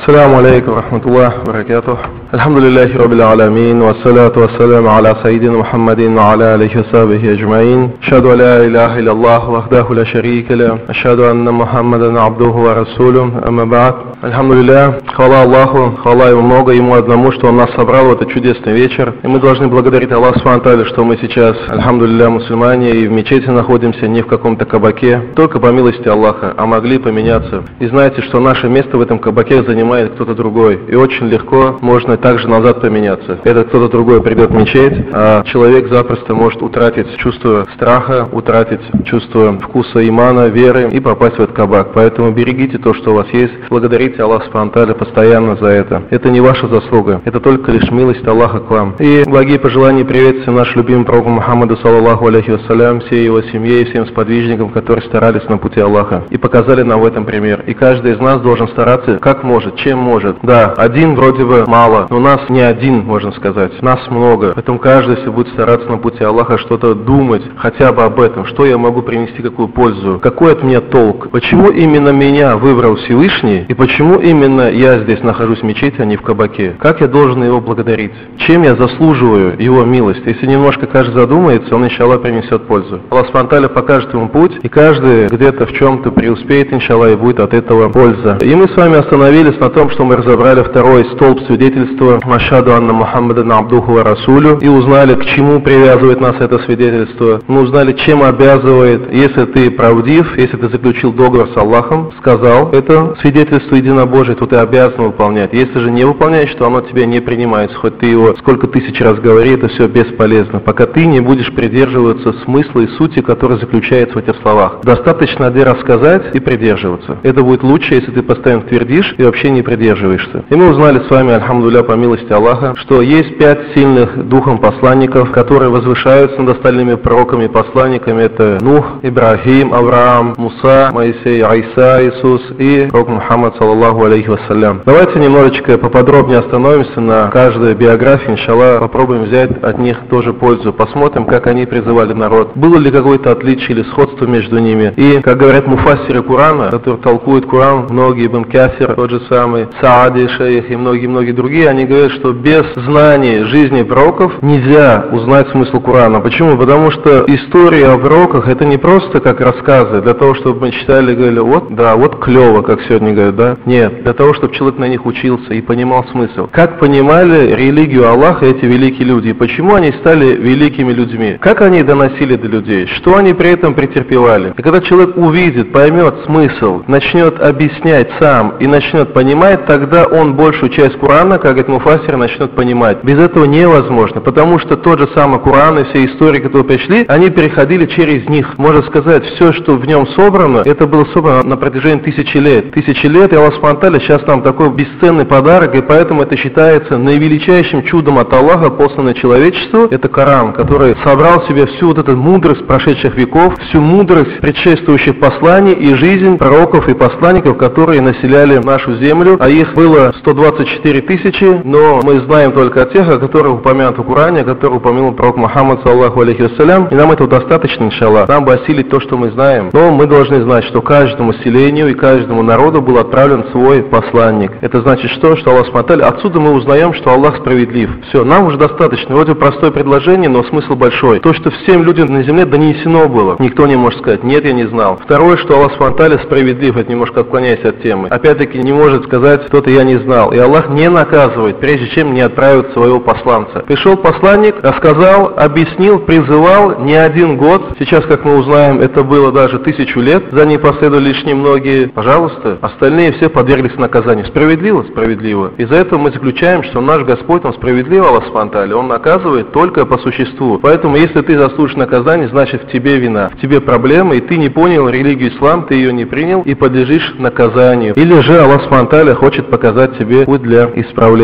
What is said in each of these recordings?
السلام عليكم ورحمة الله وبركاته. الحمد لله رب العالمين والصلاة والسلام على سيدنا محمد وعلى آله وصحبه أجمعين. أشهد أن لا إله إلا الله وحده لا شريك له. أشهد أن محمدا عبده ورسوله. أما بعد. Альхамдулилля, хвала Аллаху, хвала Ему много, Ему одному, что Он нас собрал в этот чудесный вечер. И мы должны благодарить Аллаху Субхану ва Тааля, что мы сейчас, альхамдулилля, мусульмане, и в мечети находимся, не в каком-то кабаке, только по милости Аллаха, а могли поменяться. И знаете, что наше место в этом кабаке занимает кто-то другой. И очень легко можно также назад поменяться. Этот кто-то другой придет в мечеть, а человек запросто может утратить чувство страха, утратить чувство вкуса имана, веры и попасть в этот кабак. Поэтому берегите то, что у вас есть, благодарите Аллах Субхану ва Тааля постоянно за это. Это не ваша заслуга, это только лишь милость Аллаха к вам. И благие пожелания и приветствия наш любимый пророк Мухаммаду саллаллаху алейхи вассалям, всей его семье и всем сподвижникам, которые старались на пути Аллаха и показали нам в этом пример. И каждый из нас должен стараться как может, чем может. Да, один вроде бы мало, но нас не один, можно сказать, нас много. Поэтому каждый, если будет стараться на пути Аллаха, что-то думать хотя бы об этом, что я могу принести, какую пользу, какой от меня толк, почему именно меня выбрал Всевышний и почему именно я здесь нахожусь в мечети, а не в кабаке, как я должен его благодарить, чем я заслуживаю его милость. Если немножко каждый задумается, он, иншаллах, принесет пользу. Аллах Субхану ва Тааля покажет ему путь, и каждый где-то в чем-то преуспеет, иншаллах, и будет от этого польза. И мы с вами остановились на том, что мы разобрали второй столб свидетельства «Ашхаду анна Мухаммадан абдуху ва расулю» и узнали, к чему привязывает нас это свидетельство. Мы узнали, чем обязывает, если ты правдив, если ты заключил договор с Аллахом, сказал это свидетельство единобожие, то ты обязан выполнять. Если же не выполняешь, то оно тебя не принимается. Хоть ты его сколько тысяч раз говори, это все бесполезно, пока ты не будешь придерживаться смысла и сути, который заключается в этих словах. Достаточно один раз сказать и придерживаться. Это будет лучше, если ты постоянно твердишь и вообще не придерживаешься. И мы узнали с вами, альхамдулилля, по милости Аллаха, что есть 5 сильных духом посланников, которые возвышаются над остальными пророками и посланниками. Это Нух, Ибрахим, Авраам, Муса, Моисей, Айса, Иисус и пророк Мухаммад саллаллаху алейхи вассалям. Давайте немножечко поподробнее остановимся на каждой биографии, иншаллах, попробуем взять от них тоже пользу, посмотрим, как они призывали народ. Было ли какое-то отличие или сходство между ними? И, как говорят муфассиры Курана, которые толкуют Куран, многие, Ибн Касир, тот же самый, Саади, Шейх и многие-многие другие, они говорят, что без знания жизни пророков нельзя узнать смысл Курана. Почему? Потому что истории о пророках это не просто как рассказы, для того, чтобы мы читали и говорили, вот, да, вот клево, как сегодня говорят, да? Нет, для того, чтобы человек на них учился и понимал смысл. Как понимали религию Аллаха эти великие люди, и почему они стали великими людьми? Как они доносили до людей? Что они при этом претерпевали? И когда человек увидит, поймет смысл, начнет объяснять сам и начнет понимать, тогда он большую часть Курана, как говорит муфассир, начнет понимать. Без этого невозможно, потому что тот же самый Куран и все истории, которые пришли, они переходили через них. Можно сказать, все, что в нем собрано, это было собрано на протяжении тысячи лет. Тысячи лет, и Аллах Субхану ва Тааля сейчас нам такой бесценный подарок, и поэтому это считается наивеличайшим чудом от Аллаха, посланное человечеству. Это Коран, который собрал в себе всю вот эту мудрость прошедших веков, всю мудрость предшествующих посланий и жизнь пророков и посланников, которые населяли нашу землю, а их было 124 тысячи, но мы знаем только о тех, о которых упомянуто в Коране, о которых упомянул пророк Мухаммад саллаллаху алейхи вассалям, и нам этого достаточно, иншаллах. Нам бы осилить то, что мы знаем, но мы должны знать, что каждому селению и каждому народу был отправлен свой посланник. Это значит что? Что Аллах Субхану ва Тааля, отсюда мы узнаем, что Аллах справедлив. Все, нам уже достаточно. Вроде простое предложение, но смысл большой. То, что всем людям на земле донесено было, никто не может сказать, нет, я не знал. Второе, что Аллах Субхану ва Тааля справедлив, это немножко отклоняясь от темы. Опять-таки не может сказать, кто-то я не знал. И Аллах не наказывает, прежде чем не отправит своего посланца. Пришел посланник, рассказал, объяснил, призывал не один год. Сейчас, как мы узнаем, это было даже 1000 лет. За ним последовали лишь немногие. Пожалуйста, остальные все подверглись наказанию. Справедливо? Справедливо. Из-за этого мы заключаем, что наш Господь, Он справедлив, Аллах Субхану ва Тааля, Он наказывает только по существу. Поэтому, если ты заслужишь наказание, значит в тебе вина, в тебе проблема, и ты не понял религию ислам, ты ее не принял и подлежишь наказанию. Или же Аллах Субхану ва Тааля хочет показать тебе путь для исправления.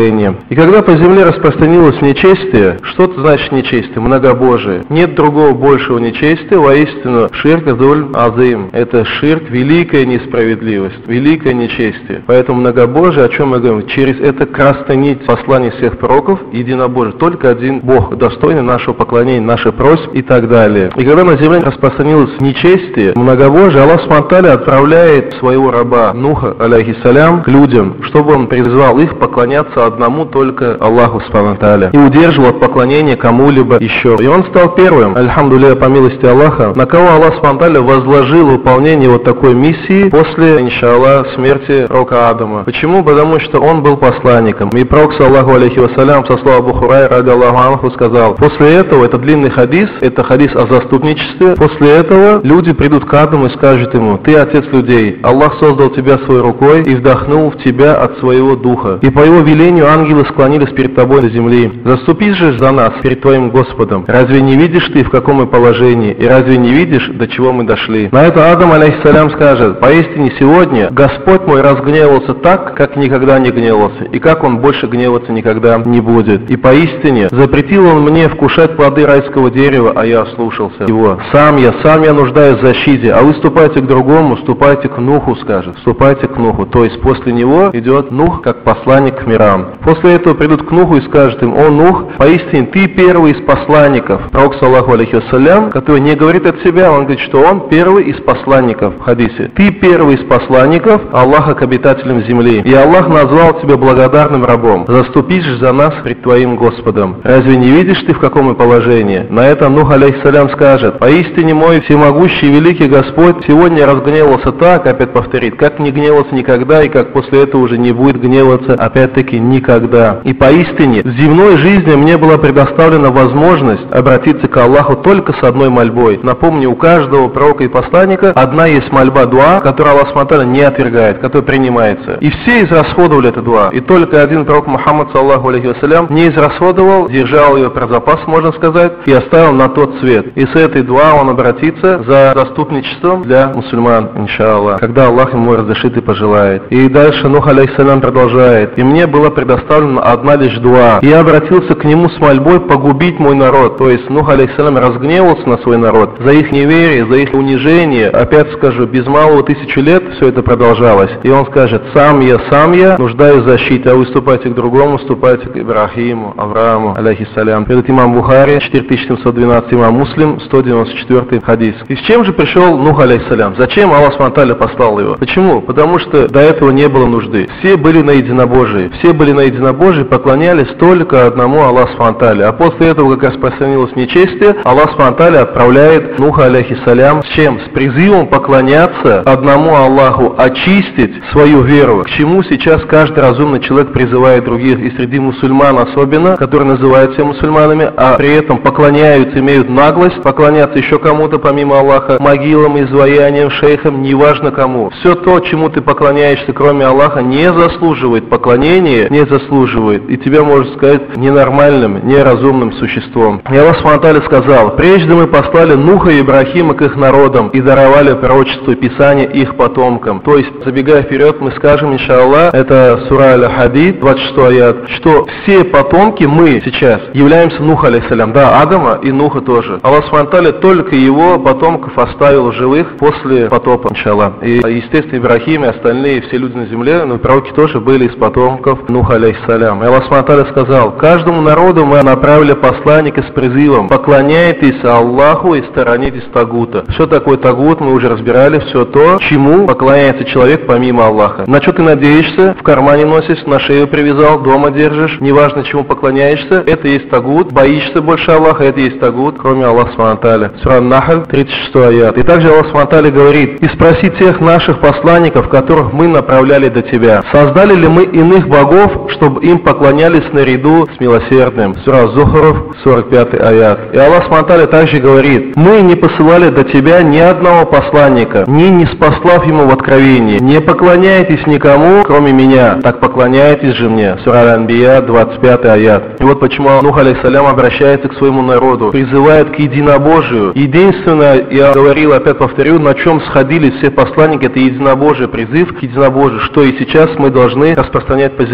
поколениям. И когда по земле распространилось нечестие, что это значит нечестие? Многобожие. Нет другого большего нечестия, воистину ширк азуль азим. Это ширк, великая несправедливость, великое нечестие. Поэтому многобожие, о чем мы говорим, через это красная нить послания всех пророков, единобожие. Только один Бог, достойный нашего поклонения, нашей просьб и так далее. И когда на земле распространилось нечестие, многобожие, Аллах Субхану отправляет своего раба Нуха, алейхиссалям, к людям, чтобы он призвал их поклоняться одному только Аллаху Субхану и удерживал от поклонения кому-либо еще. И он стал первым, альхамдулилля, по милости Аллаха, на кого Аллах Субхану возложил выполнение вот такой миссии после, иншаллах, смерти пророка Адама. Почему? Потому что он был посланником. И пророк, саллаху алейхи вассалям, со слова Абу Хурайра, ради Аллаху анху, сказал: после этого, это длинный хадис, это хадис о заступничестве, после этого люди придут к Адаму и скажут ему: ты отец людей, Аллах создал тебя своей рукой и вдохнул в тебя от своего духа. И по его велению ангелы склонились перед тобой на земле. Заступись же за нас перед твоим Господом. Разве не видишь ты, в каком мы положении? И разве не видишь, до чего мы дошли? На это Адам, алейхиссалям, скажет: поистине сегодня Господь мой разгневался так, как никогда не гневался, и как он больше гневаться никогда не будет. И поистине запретил он мне вкушать плоды райского дерева, а я ослушался его. Сам я нуждаюсь в защите, а вы ступайте к другому, ступайте к Нуху, скажет. Ступайте к Нуху. То есть после него идет Нух как посланник к мирам. После этого придут к Нуху и скажут им: о Нух, поистине ты первый из посланников. Пророк, саллаху алейхи вассалям, который не говорит от себя, он говорит, что он первый из посланников в хадисе. Ты первый из посланников Аллаха к обитателям земли. И Аллах назвал тебя благодарным рабом. Заступись же за нас пред твоим Господом. Разве не видишь ты, в каком мы положении? На это Нух, алейхиссалям, скажет: поистине мой всемогущий и великий Господь сегодня разгневался так, опять повторит, как не гневался никогда, и как после этого уже не будет гневаться, опять-таки, никогда. И поистине в земной жизни мне была предоставлена возможность обратиться к Аллаху только с одной мольбой. Напомню, у каждого пророка и посланника одна есть мольба дуа, которую Аллах Субхану не отвергает, которая принимается. И все израсходовали эту дуа. И только один пророк Мухаммад, саллаху алейхи вассалям, не израсходовал, держал ее про запас, можно сказать, и оставил на тот свет. И с этой дуа он обратится за заступничеством для мусульман, иншаллах, когда Аллах ему разрешит и пожелает. И дальше Нух, алейхиссалям, продолжает: и мне была предоставлена одна лишь дуа. И я обратился к нему с мольбой погубить мой народ. То есть Нух, алейхиссалям, разгневался на свой народ за их неверие, за их унижение. Опять скажу, без малого 1000 лет все это продолжалось. И он скажет: сам я нуждаюсь в защите, а вы ступайте к другому, ступайте к Ибрахиму, Аврааму, алейхиссалям. Это имам Бухари, 4712, имам Муслим, 194 хадис. И с чем же пришел Нух, алейхиссалям? Зачем Аллах Субхану послал его? Почему? Потому что до этого не было нужды. Все были на единобожии. Все были на единобожии, поклонялись только одному Аллаху Субхану. А после этого, как распространилось нечестие, Аллах Субхану отправляет Нуха, алейхиссалям, с чем? С призывом поклоняться одному Аллаху, очистить свою веру. К чему сейчас каждый разумный человек призывает других, и среди мусульман особенно, которые называют себя мусульманами, а при этом поклоняются, имеют наглость поклоняться еще кому-то помимо Аллаха, могилам, изваяниям, шейхам, неважно кому. Все то, чему ты поклоняешься, кроме Аллаха, не заслуживает поклонения, не заслуживает, и тебя, можно сказать, ненормальным, неразумным существом. И Аллах Субхану сказал: прежде мы послали Нуха и Ибрахима к их народам и даровали пророчество и писание их потомкам. То есть, забегая вперед, мы скажем, иншаллах, это сура Аль-Хадид, 26 аят, что все потомки мы сейчас являемся Нуха, алейхиссалям, да, Адама и Нуха тоже. Аллах Субхану только его потомков оставил живых после потопа, иншаллах. И, естественно, Ибрахим и остальные, все люди на земле, но пророки тоже были из потомков Нуха, алейхиссалям. И Аллах Субхану сказал: каждому народу мы направили посланника с призывом: поклоняйтесь Аллаху и сторонитесь тагута. Что такое тагут, мы уже разбирали, все то, чему поклоняется человек помимо Аллаха. На что ты надеешься? В кармане носишь, на шею привязал, дома держишь, неважно чему поклоняешься, это есть тагут. Боишься больше Аллаха, это есть тагут, кроме Аллаха Субхану. Сура Нахль, 36 аят. И также Аллах Субхану говорит: и спроси тех наших посланников, которых мы направляли до тебя, создали ли мы иных богов, чтобы им поклонялись наряду с милосердным? Сура Зухруф, 45 аят. И Аллах Субхану также говорит: мы не посылали до тебя ни одного посланника, не спаслав ему в откровении. Не поклоняйтесь никому, кроме меня, так поклоняйтесь же мне. Сура Аль-Анбия, 25 аят. И вот почему Нух, алейхиссалям, обращается к своему народу, призывает к единобожию. Единственное, я говорил, опять повторю, на чем сходились все посланники, это единобожие, призыв к единобожию, что и сейчас мы должны распространять по земле. У нас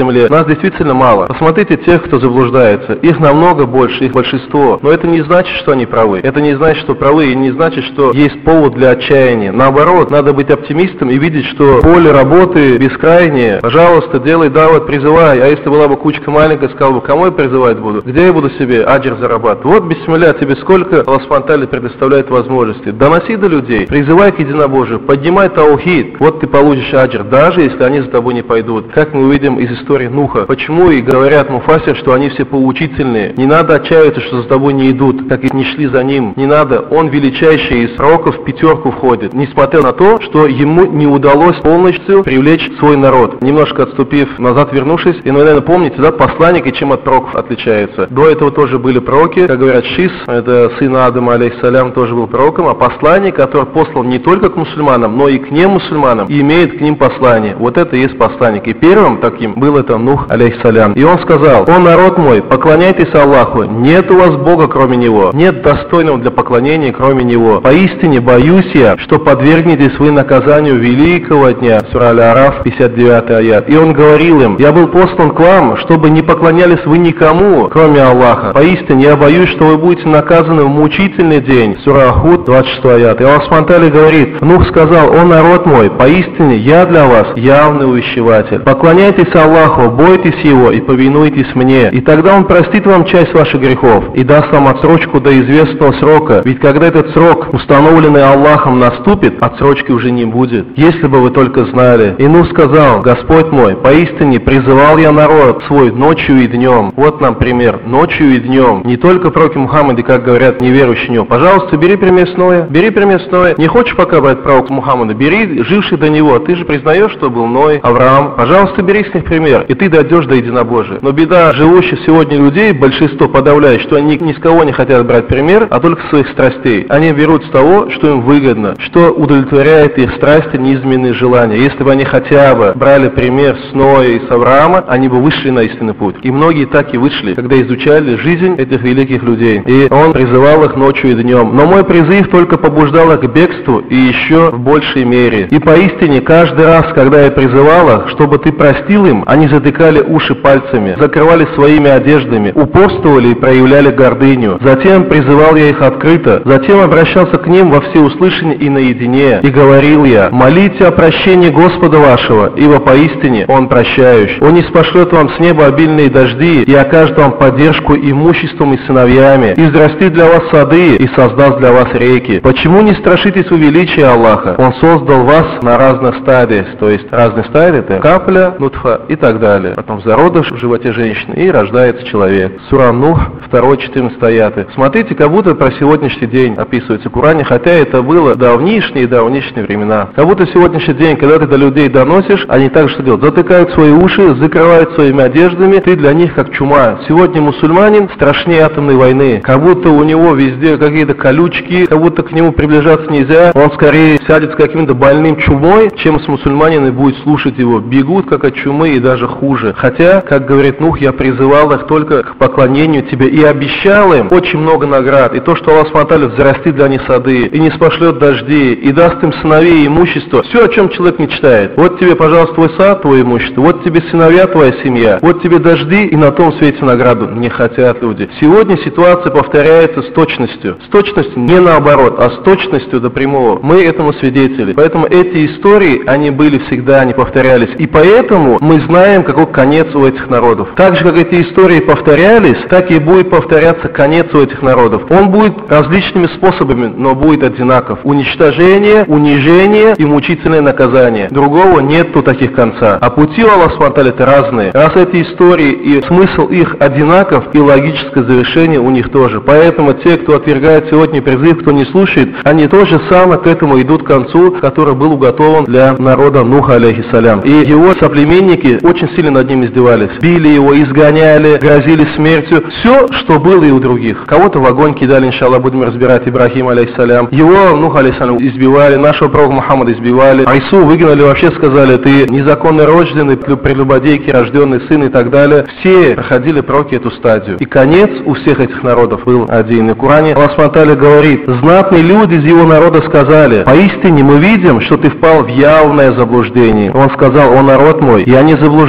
нас действительно мало. Посмотрите тех, кто заблуждается. Их намного больше, их большинство. Но это не значит, что они правы. Это не значит, что правы, и не значит, что есть повод для отчаяния. Наоборот, надо быть оптимистом и видеть, что поле работы бескрайнее. Пожалуйста, делай дават, призывай. А если была бы кучка маленькая, сказал бы, кому я призывать буду? Где я буду себе аджир зарабатывать? Вот, бисмилля, тебе сколько Аллах Субхану предоставляет возможности. Доноси до людей, призывай к единобожию, поднимай таухид. Вот ты получишь аджир, даже если они за тобой не пойдут. Как мы увидим из истории Нуха. Почему и говорят муфассир, что они все поучительные. Не надо отчаиваться, что за тобой не идут, как и не шли за ним. Не надо, он величайший из пророков в пятерку входит. Несмотря на то, что ему не удалось полностью привлечь свой народ. Немножко отступив назад, вернувшись, и, наверное, помните, да, посланники чем от пророков отличаются. До этого тоже были пророки, как говорят Шис, это сын Адама, алейхиссалям, тоже был пророком, а посланник, который послан не только к мусульманам, но и к немусульманам, и имеет к ним послание. Вот это и есть посланник. И первым таким был это Нух, алейхиссалям. И он сказал: «О народ мой, поклоняйтесь Аллаху, нет у вас Бога кроме Него, нет достойного для поклонения кроме Него. Поистине боюсь я, что подвергнетесь вы наказанию великого дня». Сура Аль-Араф, 59 аят. И он говорил им: «Я был послан к вам, чтобы не поклонялись вы никому, кроме Аллаха. Поистине я боюсь, что вы будете наказаны в мучительный день». Сура Ахуд, 26 аят. И Аллах Субхану говорит: «Нух сказал: о народ мой, поистине я для вас явный увещеватель. Поклоняйтесь Аллаху, бойтесь Его и повинуйтесь мне, и тогда Он простит вам часть ваших грехов и даст вам отсрочку до известного срока. Ведь когда этот срок, установленный Аллахом, наступит, отсрочки уже не будет. Если бы вы только знали». И Нух сказал: «Господь мой, поистине призывал я народ свой ночью и днем». Вот нам пример. Ночью и днем. Не только пророки Мухаммады, как говорят неверующие в него. Пожалуйста, бери пример с Ноя. Бери пример с Ноя. Не хочешь пока брать пророка Мухаммада? Бери живший до него. Ты же признаешь, что был Ной, Авраам. Пожалуйста, бери с них пример, и ты дойдешь до единобожия. Но беда живущих сегодня людей, большинство подавляет, что они ни с кого не хотят брать пример, а только своих страстей. Они берут с того, что им выгодно, что удовлетворяет их страсти, низменные желания. Если бы они хотя бы брали пример с Ноя и с Авраама, они бы вышли на истинный путь. И многие так и вышли, когда изучали жизнь этих великих людей. И он призывал их ночью и днем. Но мой призыв только побуждал их к бегству, и еще в большей мере. И поистине каждый раз, когда я призывал их, чтобы ты простил им, они затыкали уши пальцами, закрывали своими одеждами, упорствовали и проявляли гордыню. Затем призывал я их открыто, затем обращался к ним во всеуслышание и наедине, и говорил я: молите о прощении Господа вашего, ибо поистине Он прощающий. Он ниспошлет вам с неба обильные дожди и окажет вам поддержку имуществом и сыновьями, и взрастит для вас сады и создаст для вас реки. Почему не страшитесь вы величия Аллаха? Он создал вас на разных стадиях, то есть разные стадии — это капля, нутфа и так далее. Потом зародыш в животе женщины, и рождается человек. Сура Нух, 2-14 аяты. Смотрите, как будто про сегодняшний день описывается в Коране, хотя это было давнишние времена. Как будто сегодняшний день, когда ты до людей доносишь, они так что делают? Затыкают свои уши, закрывают своими одеждами, ты для них как чума. Сегодня мусульманин страшнее атомной войны. Как будто у него везде какие-то колючки, как будто к нему приближаться нельзя. Он скорее сядет с каким-то больным чумой, чем с мусульманином и будет слушать его. Бегут как от чумы и даже хуже. Хотя, как говорит Нух, я призывал их только к поклонению тебе и обещал им очень много наград. И то, что Аллах Субхану взрастит для них сады, и не спошлет дожди, и даст им сыновей и имущество. Все, о чем человек мечтает. Вот тебе, пожалуйста, твой сад, твое имущество. Вот тебе сыновья, твоя семья. Вот тебе дожди, и на том свете награду. Не хотят люди. Сегодня ситуация повторяется с точностью. С точностью не наоборот, а с точностью до прямого. Мы этому свидетели. Поэтому эти истории, они были всегда, они повторялись. И поэтому мы знаем, какой конец у этих народов. Так же, как эти истории повторялись, так и будет повторяться конец у этих народов. Он будет различными способами, но будет одинаков. Уничтожение, унижение и мучительное наказание. Другого нету таких конца. А пути у Аллаха Субхану разные. Раз эти истории и смысл их одинаков, и логическое завершение у них тоже. Поэтому те, кто отвергает сегодня призыв, кто не слушает, они тоже самое к этому идут к концу, который был уготован для народа Нуха, алейхиссалям. И его соплеменники очень сильно над ним издевались. Били его, изгоняли, грозили смертью. Все, что было и у других. Кого-то в огонь кидали, иншаллах, будем разбирать, Ибрахим, алейхиссалям. Его, Нух, алейхиссалям, избивали, нашего пророка Мухаммада избивали. Айсу выгнали, вообще сказали: ты незаконно рожденный, прелюбодейки, рожденный сын и так далее. Все проходили пророки эту стадию. И конец у всех этих народов был один. И в Коране Аллах Субхану говорит: знатные люди из его народа сказали: поистине мы видим, что ты впал в явное заблуждение. Он сказал: о народ мой, я не заблуждаюсь,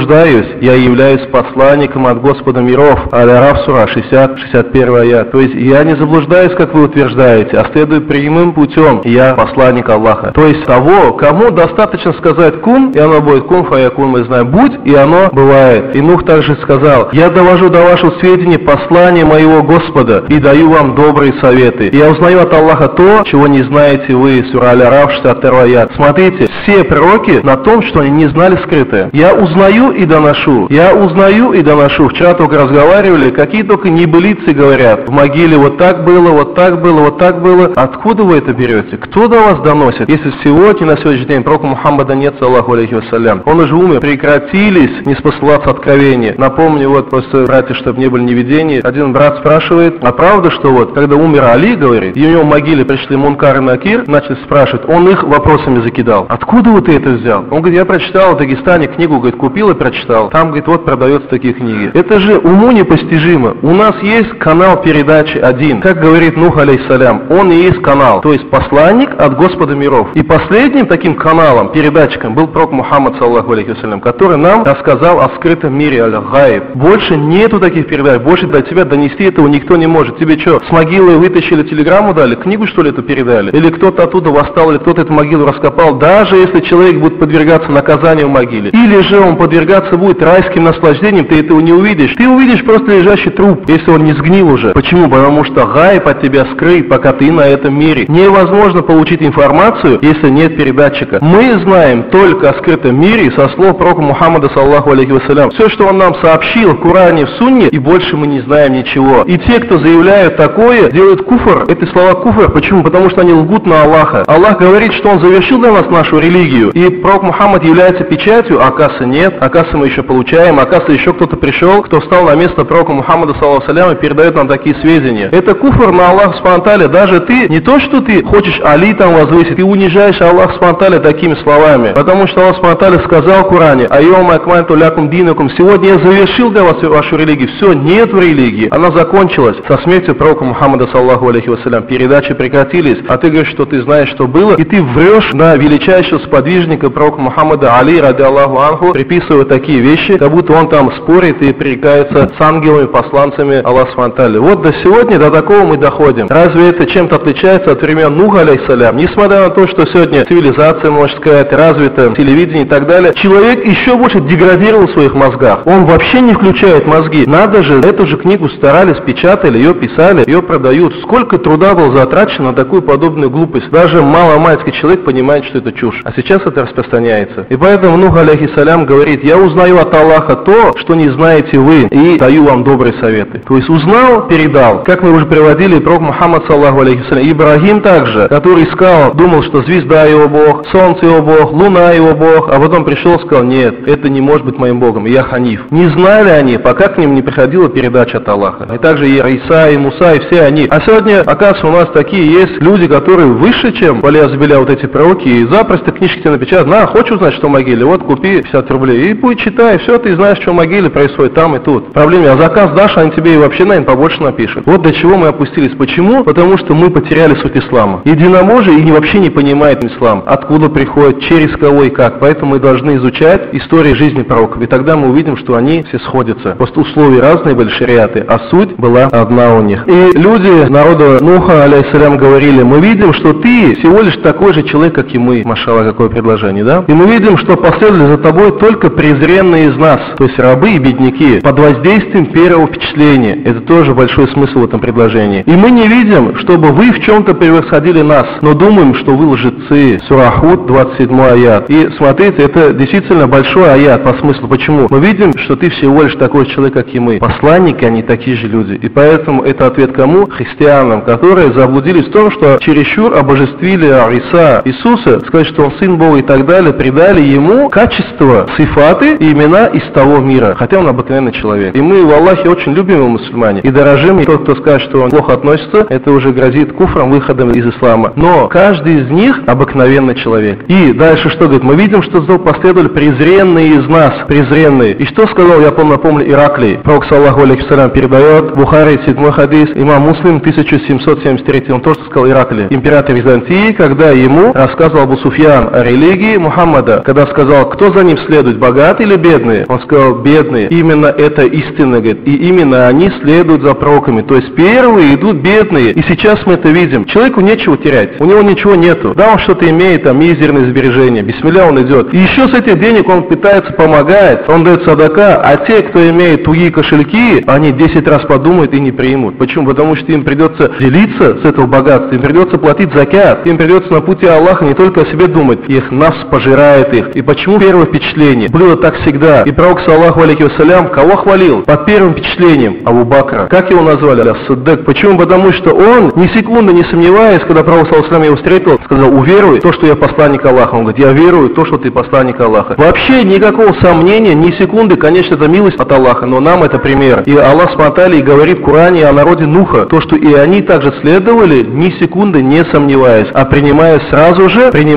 являюсь посланником от Господа миров. Аль-Араф сура 60-61 аят. То есть я не заблуждаюсь, как вы утверждаете, а следую прямым путем. Я посланник Аллаха. То есть того, кому достаточно сказать кун, и оно будет кун фаякун, мы знаем, будь, и оно бывает. И Нух также сказал: я довожу до вашего сведения послание моего Господа и даю вам добрые советы. И я узнаю от Аллаха то, чего не знаете вы. Сура Аль-Араф 62 аят. Смотрите, все пророки на том, что они не знали скрытое. Я узнаю и доношу. Я узнаю и доношу. Вчера только разговаривали, какие только небылицы говорят. В могиле вот так было, вот так было, вот так было. Откуда вы это берете? Кто до вас доносит? Если сегодня, на сегодняшний день, пророка Мухаммада нет, саллаху алейхи вассалям, он уже умер, прекратились не спосылаться откровения. Напомню, вот просто, братья, чтобы не были невидений, один брат спрашивает: а правда, что вот, когда умер Али, говорит, и у него в могиле пришли Мункар и Накир, начали спрашивать, он их вопросами закидал. Откуда вот ты это взял? Он говорит: я прочитал в Дагестане книгу, говорит, купил и прочитал. Там, говорит, вот продаются такие книги. Это же уму непостижимо. У нас есть канал передачи один. Как говорит Нух алейхиссалям, он и есть канал, то есть посланник от Господа миров. И последним таким каналом, передатчиком был пророк Мухаммад, саллаху алейхи вассалям, который нам рассказал о скрытом мире, аль-гайб. Больше нету таких передач, больше до тебя донести этого никто не может. Тебе что, с могилы вытащили, телеграмму дали, книгу что ли эту передали? Или кто-то оттуда восстал, или кто-то эту могилу раскопал, даже если человек будет подвергаться наказанию в могиле. Или же он подвергаться будет райским наслаждением, ты этого не увидишь. Ты увидишь просто лежащий труп, если он не сгнил уже. Почему? Потому что гайб от тебя скрыт, пока ты на этом мире. Невозможно получить информацию, если нет передатчика. Мы знаем только о скрытом мире со слов пророка Мухаммада, саллаху алейхи вассалям. Все, что он нам сообщил в Коране, в Сунне, и больше мы не знаем ничего. И те, кто заявляют такое, делают куфр. Это слова куфр. Почему? Потому что они лгут на Аллаха. Аллах говорит, что он завершил для нас нашу религию. И пророк Мухаммад является печатью, а оказывается нет. Оказывается, мы еще получаем. Оказывается, еще кто-то пришел, кто встал на место пророка Мухаммада, саллаху алейхи, и передает нам такие сведения. Это куфр на Аллах субхану ва тааля. Даже ты, не то, что ты хочешь Али там возвысить, ты унижаешь Аллах субхану ва тааля такими словами. Потому что Аллах субхану ва тааля сказал в Коране: айома акмальту лякум динакум, сегодня я завершил для вас вашу религию. Все, нет в религии. Она закончилась со смертью пророка Мухаммада, саллаху алейхи вассалям. Передачи прекратились, а ты говоришь, что ты знаешь, что было, и ты врешь на величайшего сподвижника пророка Мухаммада Али, ради Аллаху анху, приписывая такие вещи, как будто он там спорит и пререкается с ангелами, посланцами Аллаха субхану ва тааля. Вот до сегодня до такого мы доходим. Разве это чем-то отличается от времен Нуха алейхиссалям? Несмотря на то, что сегодня цивилизация, можно сказать, развита, телевидение и так далее, человек еще больше деградировал в своих мозгах. Он вообще не включает мозги. Надо же, эту же книгу старались, печатали, ее писали, ее продают. Сколько труда было затрачено на такую подобную глупость. Даже маломальский человек понимает, что это чушь. А сейчас это распространяется. И поэтому Нух алейхиссалям говорит: я узнаю от Аллаха то, что не знаете вы, и даю вам добрые советы. То есть узнал, передал. Как мы уже приводили, пророк Мухаммад, саллаху алейхи вассалям, Ибрагим также, который искал, думал, что звезда его Бог, солнце его Бог, луна его Бог, а потом пришел и сказал: нет, это не может быть моим Богом, я ханиф. Не знали они, пока к ним не приходила передача от Аллаха. И также и Иса, и Муса, и все они. А сегодня, оказывается, у нас такие есть люди, которые выше, чем валя-забеля вот эти пророки, и запросто книжки тебе напечатают: на, хочешь узнать, что в могиле? Вот купи 50 рублей, и пусть читай, все, ты знаешь, что в могиле происходит там и тут. Проблема, а заказ дашь, они тебе и вообще, наверное, побольше напишут. Вот до чего мы опустились. Почему? Потому что мы потеряли суть ислама. Единобожие и вообще не понимает ислам, откуда приходит, через кого и как. Поэтому мы должны изучать историю жизни пророков, и тогда мы увидим, что они все сходятся. Просто условия разные были, шариаты, а суть была одна у них. И люди народа Нуха, алейхиссалям, говорили: мы видим, что ты всего лишь такой же человек, как и мы. Машалла, какое предложение, да? И мы видим, что последовали за тобой только презренные из нас, то есть рабы и бедняки, под воздействием первого впечатления. Это тоже большой смысл в этом предложении. И мы не видим, чтобы вы в чем-то превосходили нас, но думаем, что вы лжецы. Сура Худ, 27 аят. И смотрите, это действительно большой аят по смыслу. Почему? Мы видим, что ты всего лишь такой человек, как и мы. Посланники, они такие же люди. И поэтому это ответ кому? Христианам, которые заблудились в том, что чересчур обожествили Иса, Иисуса, сказать, что он сын Бога и так далее, придали ему качества, сифаты и имена из того мира, хотя он обыкновенный человек. И мы в Аллахе очень любим его, мусульмане, и дорожим. И тот, кто скажет, что он плохо относится, это уже грозит куфром, выходом из ислама. Но каждый из них обыкновенный человек. И дальше что говорит? Мы видим, что последовали презренные из нас, презренные. И что сказал, я напомню, Ираклий? Пророк, саллаху алейхи вассалям, передает, Бухари, 7 хадис, имам Муслим, 1773, он тоже сказал Ираклий, император Византии, когда ему рассказывал Абу Суфьян о религии Мухаммада, когда сказал, кто за ним следует, богатый или бедные? Он сказал, бедные. Именно это истина, говорит. И именно они следуют за пророками. То есть первые идут бедные. И сейчас мы это видим. Человеку нечего терять. У него ничего нету. Да, он что-то имеет, там, мизерные сбережения. Бисмилля он идет. И еще с этих денег он пытается помогать. Он дает садака. А те, кто имеет тугие кошельки, они 10 раз подумают и не примут. Почему? Потому что им придется делиться с этого богатства. Им придется платить закят. Им придется на пути Аллаха не только о себе думать. Их нафс пожирает их. И почему первое впечатление? Было так всегда. И пророк, саллаху алейхи вассалям, кого хвалил? Под первым впечатлением Абу Бакра. Как его назвали? Ас-Сиддик. Почему? Потому что он, ни секунды не сомневаясь, когда пророк, саллаху алейхи его встретил, сказал, уверуй в то, что я посланник Аллаха. Он говорит, я верую в то, что ты посланник Аллаха. Вообще никакого сомнения, ни секунды, конечно, это милость от Аллаха, но нам это пример. И Аллах смотали и говорит в Коране о народе Нуха, то, что и они также следовали, ни секунды не сомневаясь, а принимая сразу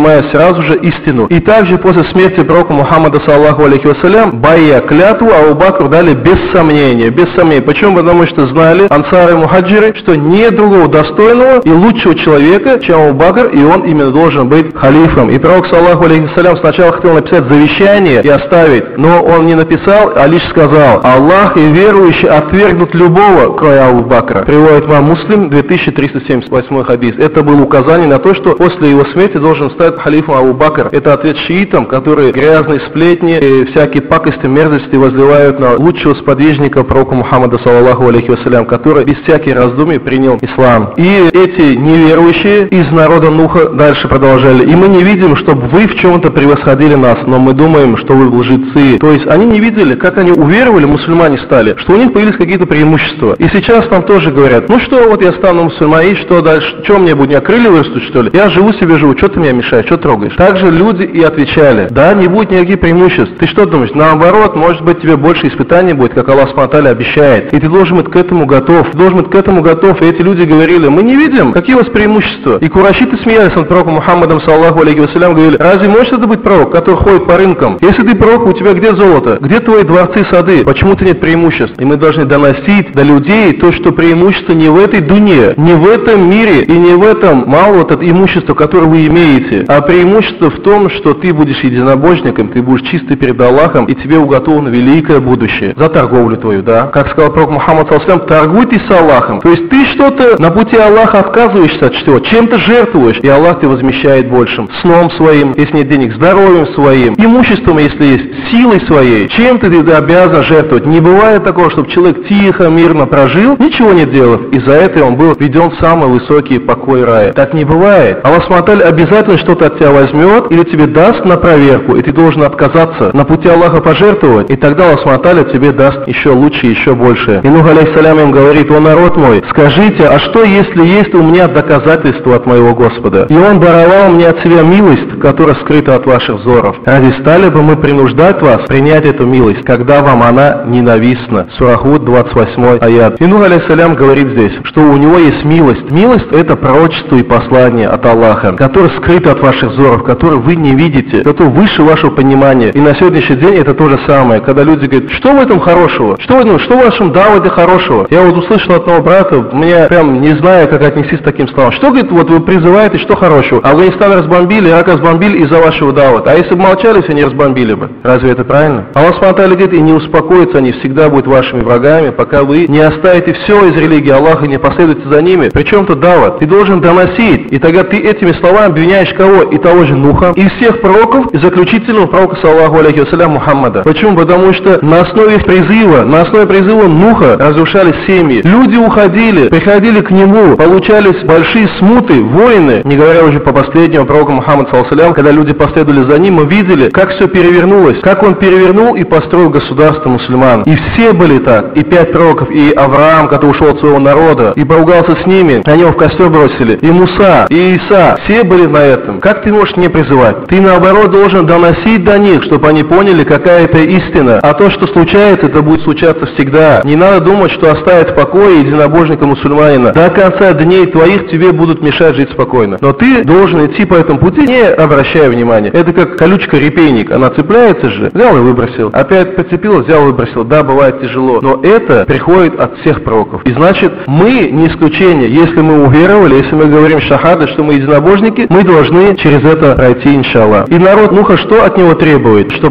же истину. И также после смерти пророка Мухаммада, саллаху алейхи вассалям, байя, клятву Абу Бакру дали без сомнения. Почему? Потому что знали ансары и мухаджиры, что нет другого достойного и лучшего человека, чем Абу Бакр, и он именно должен быть халифом. И пророк, саллаху алейхи вассалям, сначала хотел написать завещание и оставить, но он не написал, а лишь сказал, Аллах и верующие отвергнут любого, кроме Абу Бакра. Приводит имам Муслим, 2378 хадис. Это было указание на то, что после его смерти должен стать халифом Абу Бакр. Это ответ шиитам, которые грязные сплетни и всякие пакости, мерзости возливают на лучшего сподвижника пророка Мухаммада, саллаллаху алейхи вассалям, который без всяких раздумий принял ислам. И эти неверующие из народа Нуха дальше продолжали. И мы не видим, чтобы вы в чем-то превосходили нас, но мы думаем, что вы лжецы. То есть они не видели, как они уверовали, мусульмане стали, что у них появились какие-то преимущества. И сейчас нам тоже говорят, ну что, вот я стану мусульманином, и что дальше? Что мне будет, у меня крылья вырастут, что ли? Я живу себе, что ты меня мешаешь, что трогаешь? Также люди и отвечали, да, не будет никаких преимуществ. Ты что думаешь? Наоборот, может быть, тебе больше испытаний будет, как Аллах Субхану обещает. И ты должен быть к этому готов. И эти люди говорили, мы не видим, какие у вас преимущества. И курайшиты смеялись над пророком Мухаммадом, саллаху алейхи вассалям, говорили, разве может это быть пророк, который ходит по рынкам? Если ты пророк, у тебя где золото? Где твои дворцы, сады? Почему-то нет преимуществ. И мы должны доносить до людей то, что преимущество не в этой дуне, не в этом мире и не в этом мало вот это имущество, которое вы имеете, а преимущество в том, что ты будешь единобожником, ты будешь чистый перед Аллахом, и тебе уготовано великое будущее за торговлю твою, да? Как сказал пророк Мухаммад, торгуйтесь с Аллахом. То есть ты что-то на пути Аллаха отказываешься от чего? Чем-то жертвуешь, и Аллах тебе возмещает большим. Сном своим, если нет денег, здоровьем своим, имуществом, если есть, силой своей. Чем ты обязан жертвовать? Не бывает такого, чтобы человек тихо, мирно прожил, ничего не делав, и за это он был введен в самый высокий покой рая. Так не бывает. Аллах Субхану обязательно что-то от тебя возьмет или тебе даст на проверку, и ты должен отказаться, на пути Аллаха пожертвовать, и тогда Аллах Субхану тебе даст еще лучше, еще больше. И Нух алейхиссалям им говорит, о народ мой, скажите, а что если есть у меня доказательства от моего Господа? И он даровал мне от себя милость, которая скрыта от ваших взоров. Разве стали бы мы принуждать вас принять эту милость, когда вам она ненавистна? Сура Худ, 28 аят. И Нух алейхиссалям говорит здесь, что у него есть милость. Милость – это пророчество и послание от Аллаха, которое скрыто от ваших взоров, которое вы не видите, которое выше вашего понимания. И на сегодняшний день это то же самое, когда люди говорят, что в этом хорошего? Что в вашем давате хорошего? Я вот услышал от одного брата, мне прям не знаю, как отнестись к таким словам. Что, говорит, вот вы призываете, что хорошего? Афганистан разбомбили, Ирак разбомбили из-за вашего давата. А если бы молчали, все не разбомбили бы. Разве это правильно? Аллах Субхану говорит, и не успокоятся они, всегда будут вашими врагами, пока вы не оставите все из религии Аллаха и не последуете за ними. Причем тут дават? Ты должен доносить. И тогда ты этими словами обвиняешь кого? И того же Нуха, и всех пророков, и заключительного пророка, саллаху алейхи вассалям, Мухаммада. Почему? Потому что на основе их призыва, на основе призыва Нуха разрушались семьи. Люди уходили, приходили к нему, получались большие смуты, войны, не говоря уже по последнему пророку Мухаммаду, саллаху алейхи, когда люди последовали за ним, мы видели, как все перевернулось, как он перевернул и построил государство мусульман. И все были так, и 5 пророков, и Авраам, который ушел от своего народа, и поругался с ними, они его в костер бросили, и Муса, и Иса, все были на этом. Как ты можешь не призывать? Ты наоборот должен доносить до них, чтобы они поняли, какая это истина. А то, что случается, это будет случаться всегда. Не надо думать, что оставит в покое единобожника мусульманина. До конца дней твоих тебе будут мешать жить спокойно. Но ты должен идти по этому пути, не обращая внимания. Это как колючка-репейник. Она цепляется же, взял и выбросил. Опять прицепил, взял и выбросил. Да, бывает тяжело. Но это приходит от всех пророков. И значит, мы не исключение. Если мы уверовали, если мы говорим шахада, что мы единобожники, мы должны через это пройти, иншаллах. И народ Нуха что от него требует? Чтобы он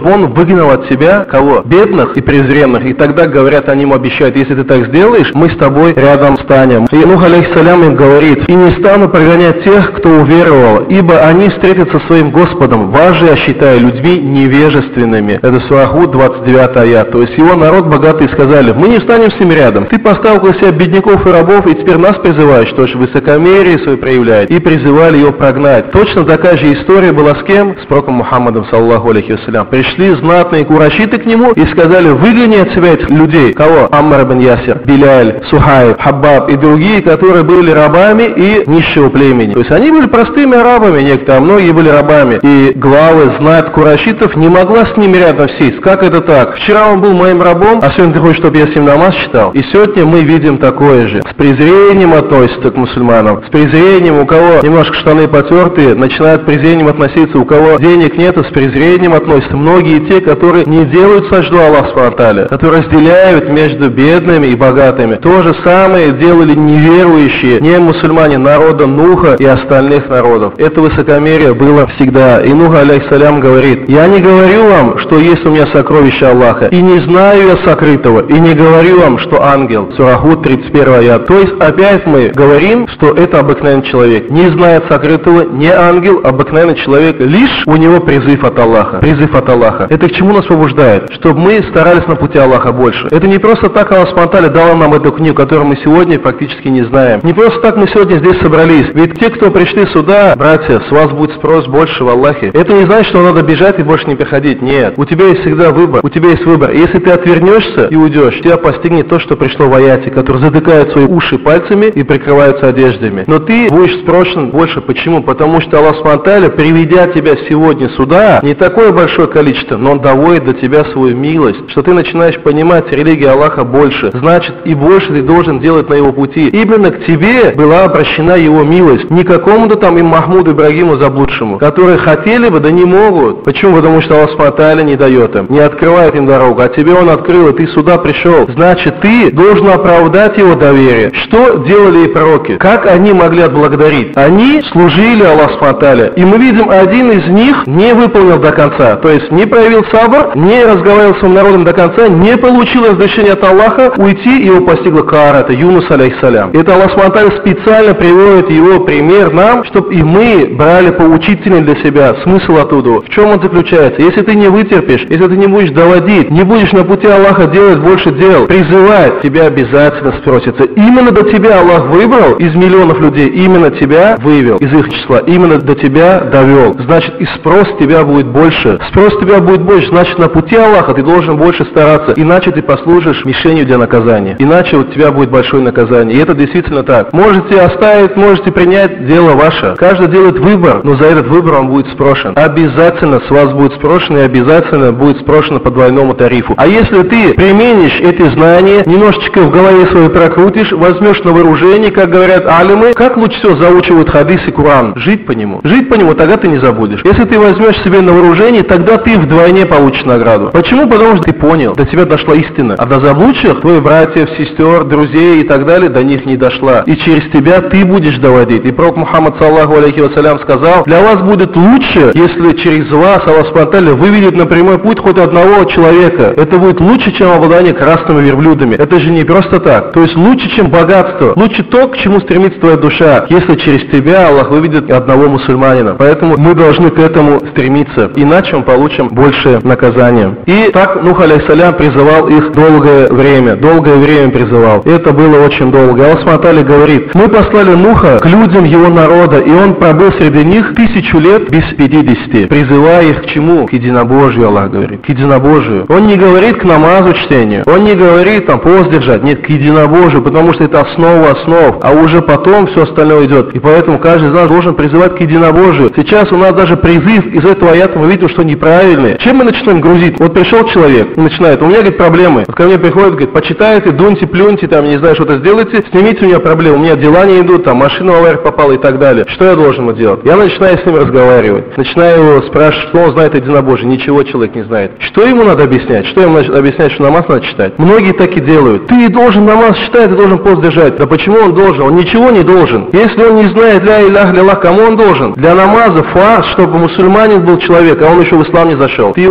выгнал от себя кого? Бедных и презренных. И тогда, говорят, они ему обещают: если ты так сделаешь, мы с тобой рядом станем. И Нух алейхиссалям им говорит: и не стану прогонять тех, кто уверовал, ибо они встретятся со своим Господом. Вас же я считаю людьми невежественными. Это сура Худ, 29 аят. То есть его народ богатый сказали: мы не встанем с ними рядом. Ты поставил у себя бедняков и рабов, и теперь нас призываешь, что же высокомерие свое проявляет. И призывали его прогнать. Точно такая же история была с кем? С пророком Мухаммадом, саллаллаху алейхи вассалям. Пришли знатные курайшиты к нему и сказали: выгони от себя этих людей. Кого? Аммар ибн Ясир, Биляль, Сухайб, Хаббаб и другие, которые были рабами и низшего племени. То есть они были простыми арабами, некоторые, а многие были рабами. И главы, знать курайшитов не могла с ними рядом сесть. Как это так? Вчера он был моим рабом, а сегодня ты хочешь, чтобы я с ним намаз читал? И сегодня мы видим такое же. С презрением относятся к мусульманам. С презрением, у кого немножко штаны потертые, начинают с презрением относиться, у кого денег нет, с презрением относятся. Многие те, которые не делают сажду Аллаху субхану ва тааля, которые разделяют между бедными и богатыми. То же самое делали неверующие, не мусульмане народа Нуха и остальных народов. Это высокомерие было всегда. И Нух алейхиссалям говорит: я не говорю вам, что есть у меня сокровище Аллаха, и не знаю я сокрытого, и не говорю вам, что ангел. Сура Худ, 31 аят. То есть опять мы говорим, что это обыкновенный человек. Не знает сокрытого, не ангел, обыкновенный человек, лишь у него призыв от Аллаха. Призыв от Аллаха. Это к чему нас побуждает? Чтобы мы старались на пути Аллаха больше. Это не просто так Аллах субхану ва тааля дал нам эту книгу, которую мы сегодня практически не знаем. Не просто так мы сегодня здесь собрались. Ведь те, кто пришли сюда, братья, с вас будет спрос больше в Аллахе. Это не значит, что надо бежать и больше не приходить. Нет. У тебя есть всегда выбор. У тебя есть выбор. И если ты отвернешься и уйдешь, тебя постигнет то, что пришло в аяте, который затыкает свои уши пальцами и прикрываются одеждами. Но ты будешь спрошен больше. Почему? Потому что Аллах субхану ва тааля, приведя тебя сегодня сюда, не такое большое количество, но Он доводит до тебя свою милость, что ты начинаешь понимать религию Аллаха больше. Значит, и больше ты должен делать на Его пути. Именно к тебе была обращена Его милость. Не какому-то там им Махмуду Ибрагиму заблудшему, которые хотели бы, да не могут. Почему? Потому что Аллах субхану ва тааля не дает им, не открывает им дорогу. А тебе Он открыл, и ты сюда пришел. Значит, ты должен оправдать Его доверие. Что делали и пророки? Как они могли отблагодарить? Они служили Аллаху субхану ва тааля. И мы видим, один из них не выполнил до конца. То есть не проявил сабр, не разговаривал с своим народом до конца, не получил разрешения от Аллаха уйти, и его постигла кара. Это Юнус алейхиссалям. Это Аллах субхану ва тааля специально приводит его пример нам, чтобы и мы брали поучительный для себя смысл оттуда. В чем он заключается? Если ты не вытерпишь, если ты не будешь доводить, не будешь на пути Аллаха делать больше дел, призывать, тебя обязательно спросится. Именно до тебя Аллах выбрал из миллионов людей, именно тебя вывел из их числа, именно до тебя довел. Значит, и спрос тебя будет больше. Спрос тебя будет больше, значит, на пути Аллаха ты должен больше стараться, иначе ты послужишь мишенью для наказания. Иначе у тебя будет большое наказание. И это действительно так. Можете оставить, можете принять, дело ваше. Каждый делает выбор, но за этот выбор он будет спрошен. Обязательно с вас будет спрошено, и обязательно будет спрошено по двойному тарифу. А если ты применишь эти знания, немножечко в голове своей прокрутишь, возьмешь на вооружение, как говорят алимы, как лучше всего заучивают хадис и Куран? Жить по нему. Жить по нему, тогда ты не забудешь. Если ты возьмешь себе на вооружение, тогда ты вдвойне получишь награду. Почему? Потому что ты понял, до тебя дошла истина. А до заблудших, твоих братьев, сестер, друзей и так далее, до них не дошла. И через тебя ты будешь доводить. И пророк Мухаммад, саллаллаху алейхи вассалям, сказал: для вас будет лучше, если через вас Аллах субхану ва тааля выведет на прямой путь хоть одного человека. Это будет лучше, чем обладание красными верблюдами. Это же не просто так. То есть лучше, чем богатство. Лучше то, к чему стремится твоя душа, если через тебя Аллах выведет одного мусульманина. Поэтому мы должны к этому стремиться. Иначе мы получим больше наказания. И так Нух алейхиссалям призывал их долгое время призывал. И это было очень долго. Аллах субхану ва тааля говорит: мы послали Нуха к людям его народа, и он пробыл среди них 1000 лет без 50, призывая их к чему? К единобожию, Аллах говорит. К единобожию. Он не говорит к намазу чтению. Он не говорит там пост держать. Нет, к единобожию, потому что это основа основ. А уже потом все остальное идет. И поэтому каждый из нас должен призывать к единобожию. Сейчас у нас даже призыв из этого аята мы видим, что неправильный. Чем мы начинаем грузить? Вот пришел человек и начинает: у меня, говорит, проблемы. Вот ко мне приходит, говорит: почитайте, дуньте, плюньте, там, не знаю, что-то сделайте, снимите у меня проблемы. У меня дела не идут, там, машина в аварию попала и так далее. Что я должен делать? Я начинаю с ним разговаривать. Начинаю его спрашивать, что он знает о единобожии. Ничего человек не знает. Что ему надо объяснять? Что ему объяснять, что намаз надо читать? Многие так и делают. Ты должен намаз читать, ты должен пост держать. Да почему он должен? Он ничего не должен. Если он не знает ля илляха илляллах, кому он должен? Для намаза фарз, чтобы мусульманин был человек, а он еще в ислам не зашел. Ты его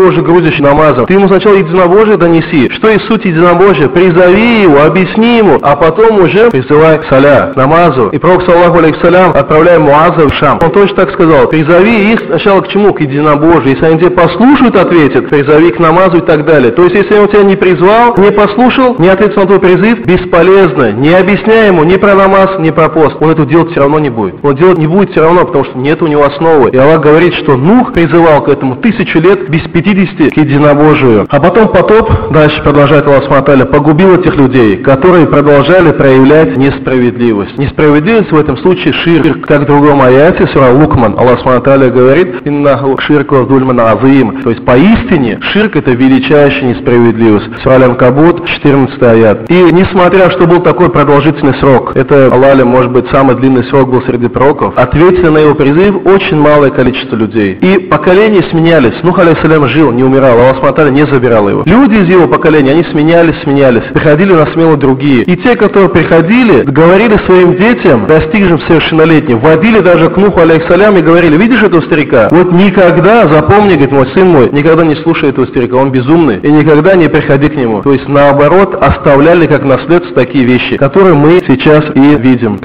его уже грузишь намазом. Ты ему сначала единобожие донеси. Что есть суть единобожия? Призови его, объясни ему, а потом уже призывай к саля, к намазу. И пророк, саллаху алейхи салям, отправляя Муаза в Шам. Он точно так сказал: призови их сначала к чему? К единобожию. Если они тебя послушают, ответят, призови к намазу и так далее. То есть, если он тебя не призвал, не послушал, не ответил на твой призыв, бесполезно. Не объясняй ему ни про намаз, ни про пост. Он это делать все равно не будет. Он делать не будет все равно, потому что нет у него основы. И Аллах говорит, что Нух призывал к этому 1000 лет без 50 к единобожию. А потом потоп, дальше продолжает Аллах Субхану ва Тааля, погубил этих людей, которые продолжали проявлять несправедливость. Несправедливость в этом случае ширк. Как в другом аяте, сура Лукман, Аллах Субхану ва Тааля говорит: «Иннаху ширку зульман азим». То есть поистине ширк — это величайшая несправедливость. Сура Аль-Анкабут, 14 аят. И несмотря, что был такой продолжительный срок, это, Аллах, может быть, самый длинный срок был среди пророков, ответили на его призыв очень малое количество людей. И поколения сменялись. Нух алейхиссалям жил, не умирал, Аллах Субхану ва Тааля не забирал его. Люди из его поколения, они сменялись. Приходили на смену другие. И те, которые приходили, говорили своим детям, достигшим совершеннолетним, водили даже к Нуху алейхиссалям и говорили: видишь этого старика? Вот никогда, запомни, говорит, мой сын мой, никогда не слушай этого старика, он безумный, и никогда не приходи к нему. То есть, наоборот, оставляли как наследство такие вещи, которые мы сейчас и видим.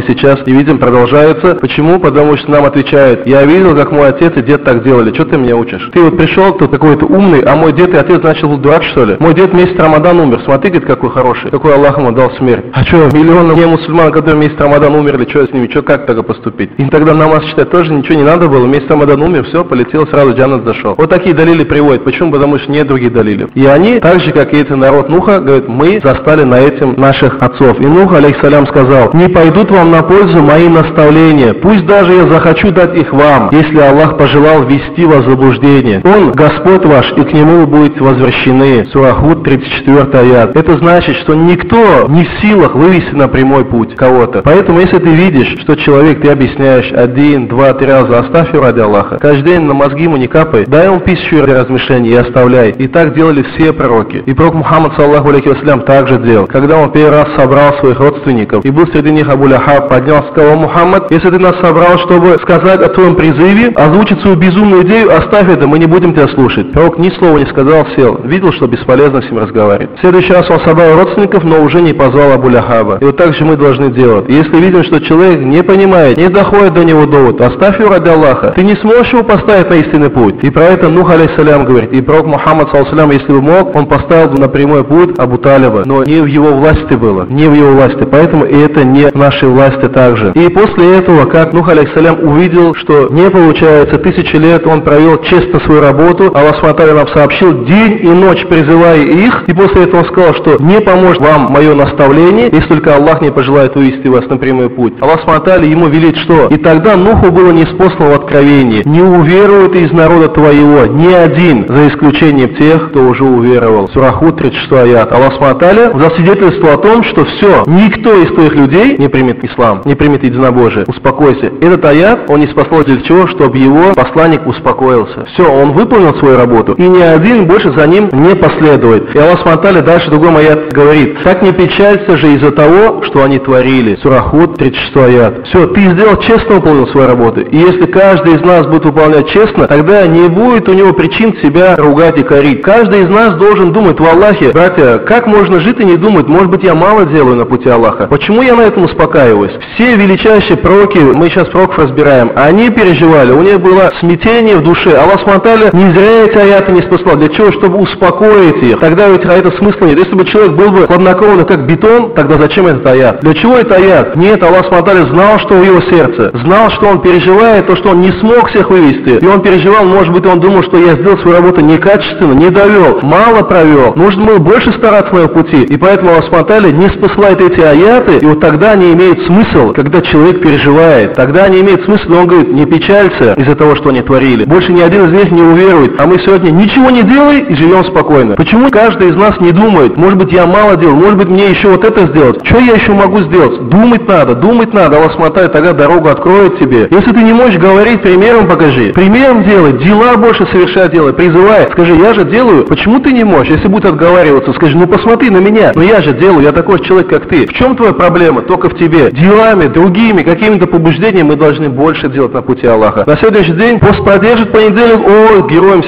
Продолжаются. Почему? Потому что нам отвечают: я видел, как мой отец и дед так делали, что ты меня учишь? Ты вот пришел, ты такой-то умный, а мой дед и отец начал был дурак, что ли? Мой дед месяц Рамадан умер, смотри, говорит, какой хороший, какой Аллах ему дал смерть. А что, миллионы не мусульман, которые месяц Рамадан умерли, что с ними, что, как так поступить? Им тогда намаз читать тоже ничего не надо было, месяц Рамадан умер, все, полетел, сразу джаннат зашел. Вот такие далили приводят. Почему? Потому что нет других далилей. И они, так же, как и этот народ Нуха, говорят: мы застали на этим наших отцов. И Нух алейхиссалям сказал: не пойдут вам на пользу мои наставления, пусть даже я захочу дать их вам, если Аллах пожелал ввести вас в заблуждение. Он Господь ваш, и к нему вы будете возвращены. Сура Худ, 34 аят. Это значит, что никто не в силах вывести на прямой путь кого-то. Поэтому, если ты видишь, что человек, ты объясняешь 1, 2, 3 раза, оставь его ради Аллаха, каждый день на мозги ему не капай, дай ему пищу для размышлений и оставляй. И так делали все пророки. И пророк Мухаммад, саллаху алейхи вассалям, также делал. Когда он первый раз собрал своих родственников, и был среди них Абу Лахаб, поднялся, сказал: Мухаммад, если ты нас собрал, чтобы сказать о твоем призыве, озвучить свою безумную идею, оставь это, мы не будем тебя слушать. Пророк ни слова не сказал, сел. Видел, что бесполезно с ним разговаривать. В следующий раз он собрал родственников, но уже не позвал Абу Лахаба. И вот так же мы должны делать. И если видим, что человек не понимает, не доходит до него довод, оставь его ради Аллаха. Ты не сможешь его поставить на истинный путь. И про это Нух алейхиссалям говорит. И пророк Мухаммад, саллаллаху, если бы мог, он поставил бы на прямой путь Абу Талиба. Но не в его власти было. Не в его власти. Поэтому и это не в нашей власти также. И после этого, как Нух алейхиссалям увидел, что не получается 1000 лет, он провел честно свою работу, Аллах Субхану ва Тааля нам сообщил, день и ночь призывая их, и после этого он сказал, что не поможет вам мое наставление, если только Аллах не пожелает вывести вас на прямой путь. Аллах Субхану ва Тааля ему велит что? И тогда Нуху было ниспослано в откровении: не уверует из народа твоего ни один, за исключением тех, кто уже уверовал. Сура Худ, 36 аят. Аллах Субхану ва Тааля засвидетельствовал о том, что все, никто из твоих людей не примет ислам, не примет единобожие. Успокойся. Этот аят, он ниспослал для чего? Чтобы его посланник успокоился. Все, он выполнил свою работу, и ни один больше за ним не последует. И Аллах Субхану ва Тааля дальше в другом аят говорит: так не печалься же из-за того, что они творили. Сура Худ, 36 аят. Все, ты сделал честно, выполнил свою работу. И если каждый из нас будет выполнять честно, тогда не будет у него причин себя ругать и корить. Каждый из нас должен думать: в Аллахе, братья, как можно жить и не думать, может быть, я мало делаю на пути Аллаха. Почему я на этом успокаиваюсь? Все величайшие пророки, мы сейчас пророков разбираем, они переживали, у них было смятение в душе. Аллах Субхану ва Тааля не зря эти аяты не спасал. Для чего? Чтобы успокоить их. Тогда ведь это смысла нет. Если бы человек был бы хладнокровный, как бетон, тогда зачем этот аят? Для чего этот аят? Нет, Аллах Субхану ва Тааля знал, что в его сердце. Знал, что он переживает, то, что он не смог всех вывести. И он переживал, может быть, он думал, что я сделал свою работу некачественно, не довел, мало провел. Нужно было больше стараться на его пути. И поэтому Аллах Субхану ва Тааля не спасает эти аяты, и вот тогда они имеют смысл, когда человек переживает. Тогда они имеют смысл, и он говорит: не печалься из-за того, что они творили. Больше ни один из них не уверует. А мы сегодня ничего не делаем и живем спокойно. Почему каждый из нас не думает: может быть, я мало делал, может быть, мне еще вот это сделать? Что я еще могу сделать? Думать надо, думать надо. Аллах Субхану ва Тааля тогда дорогу откроет тебе. Если ты не можешь говорить, примером покажи. Примером делай, дела больше совершать делай, призывай. Скажи: я же делаю, почему ты не можешь? Если будет отговариваться, скажи: ну посмотри на меня, но я же делаю, я такой человек, как ты. В чем твоя проблема? Только в тебе. Делами, другими, какими-то побуждениями мы должны больше делать на пути Аллаха. На сегодняшний день пост поддержит понедельник, героем себя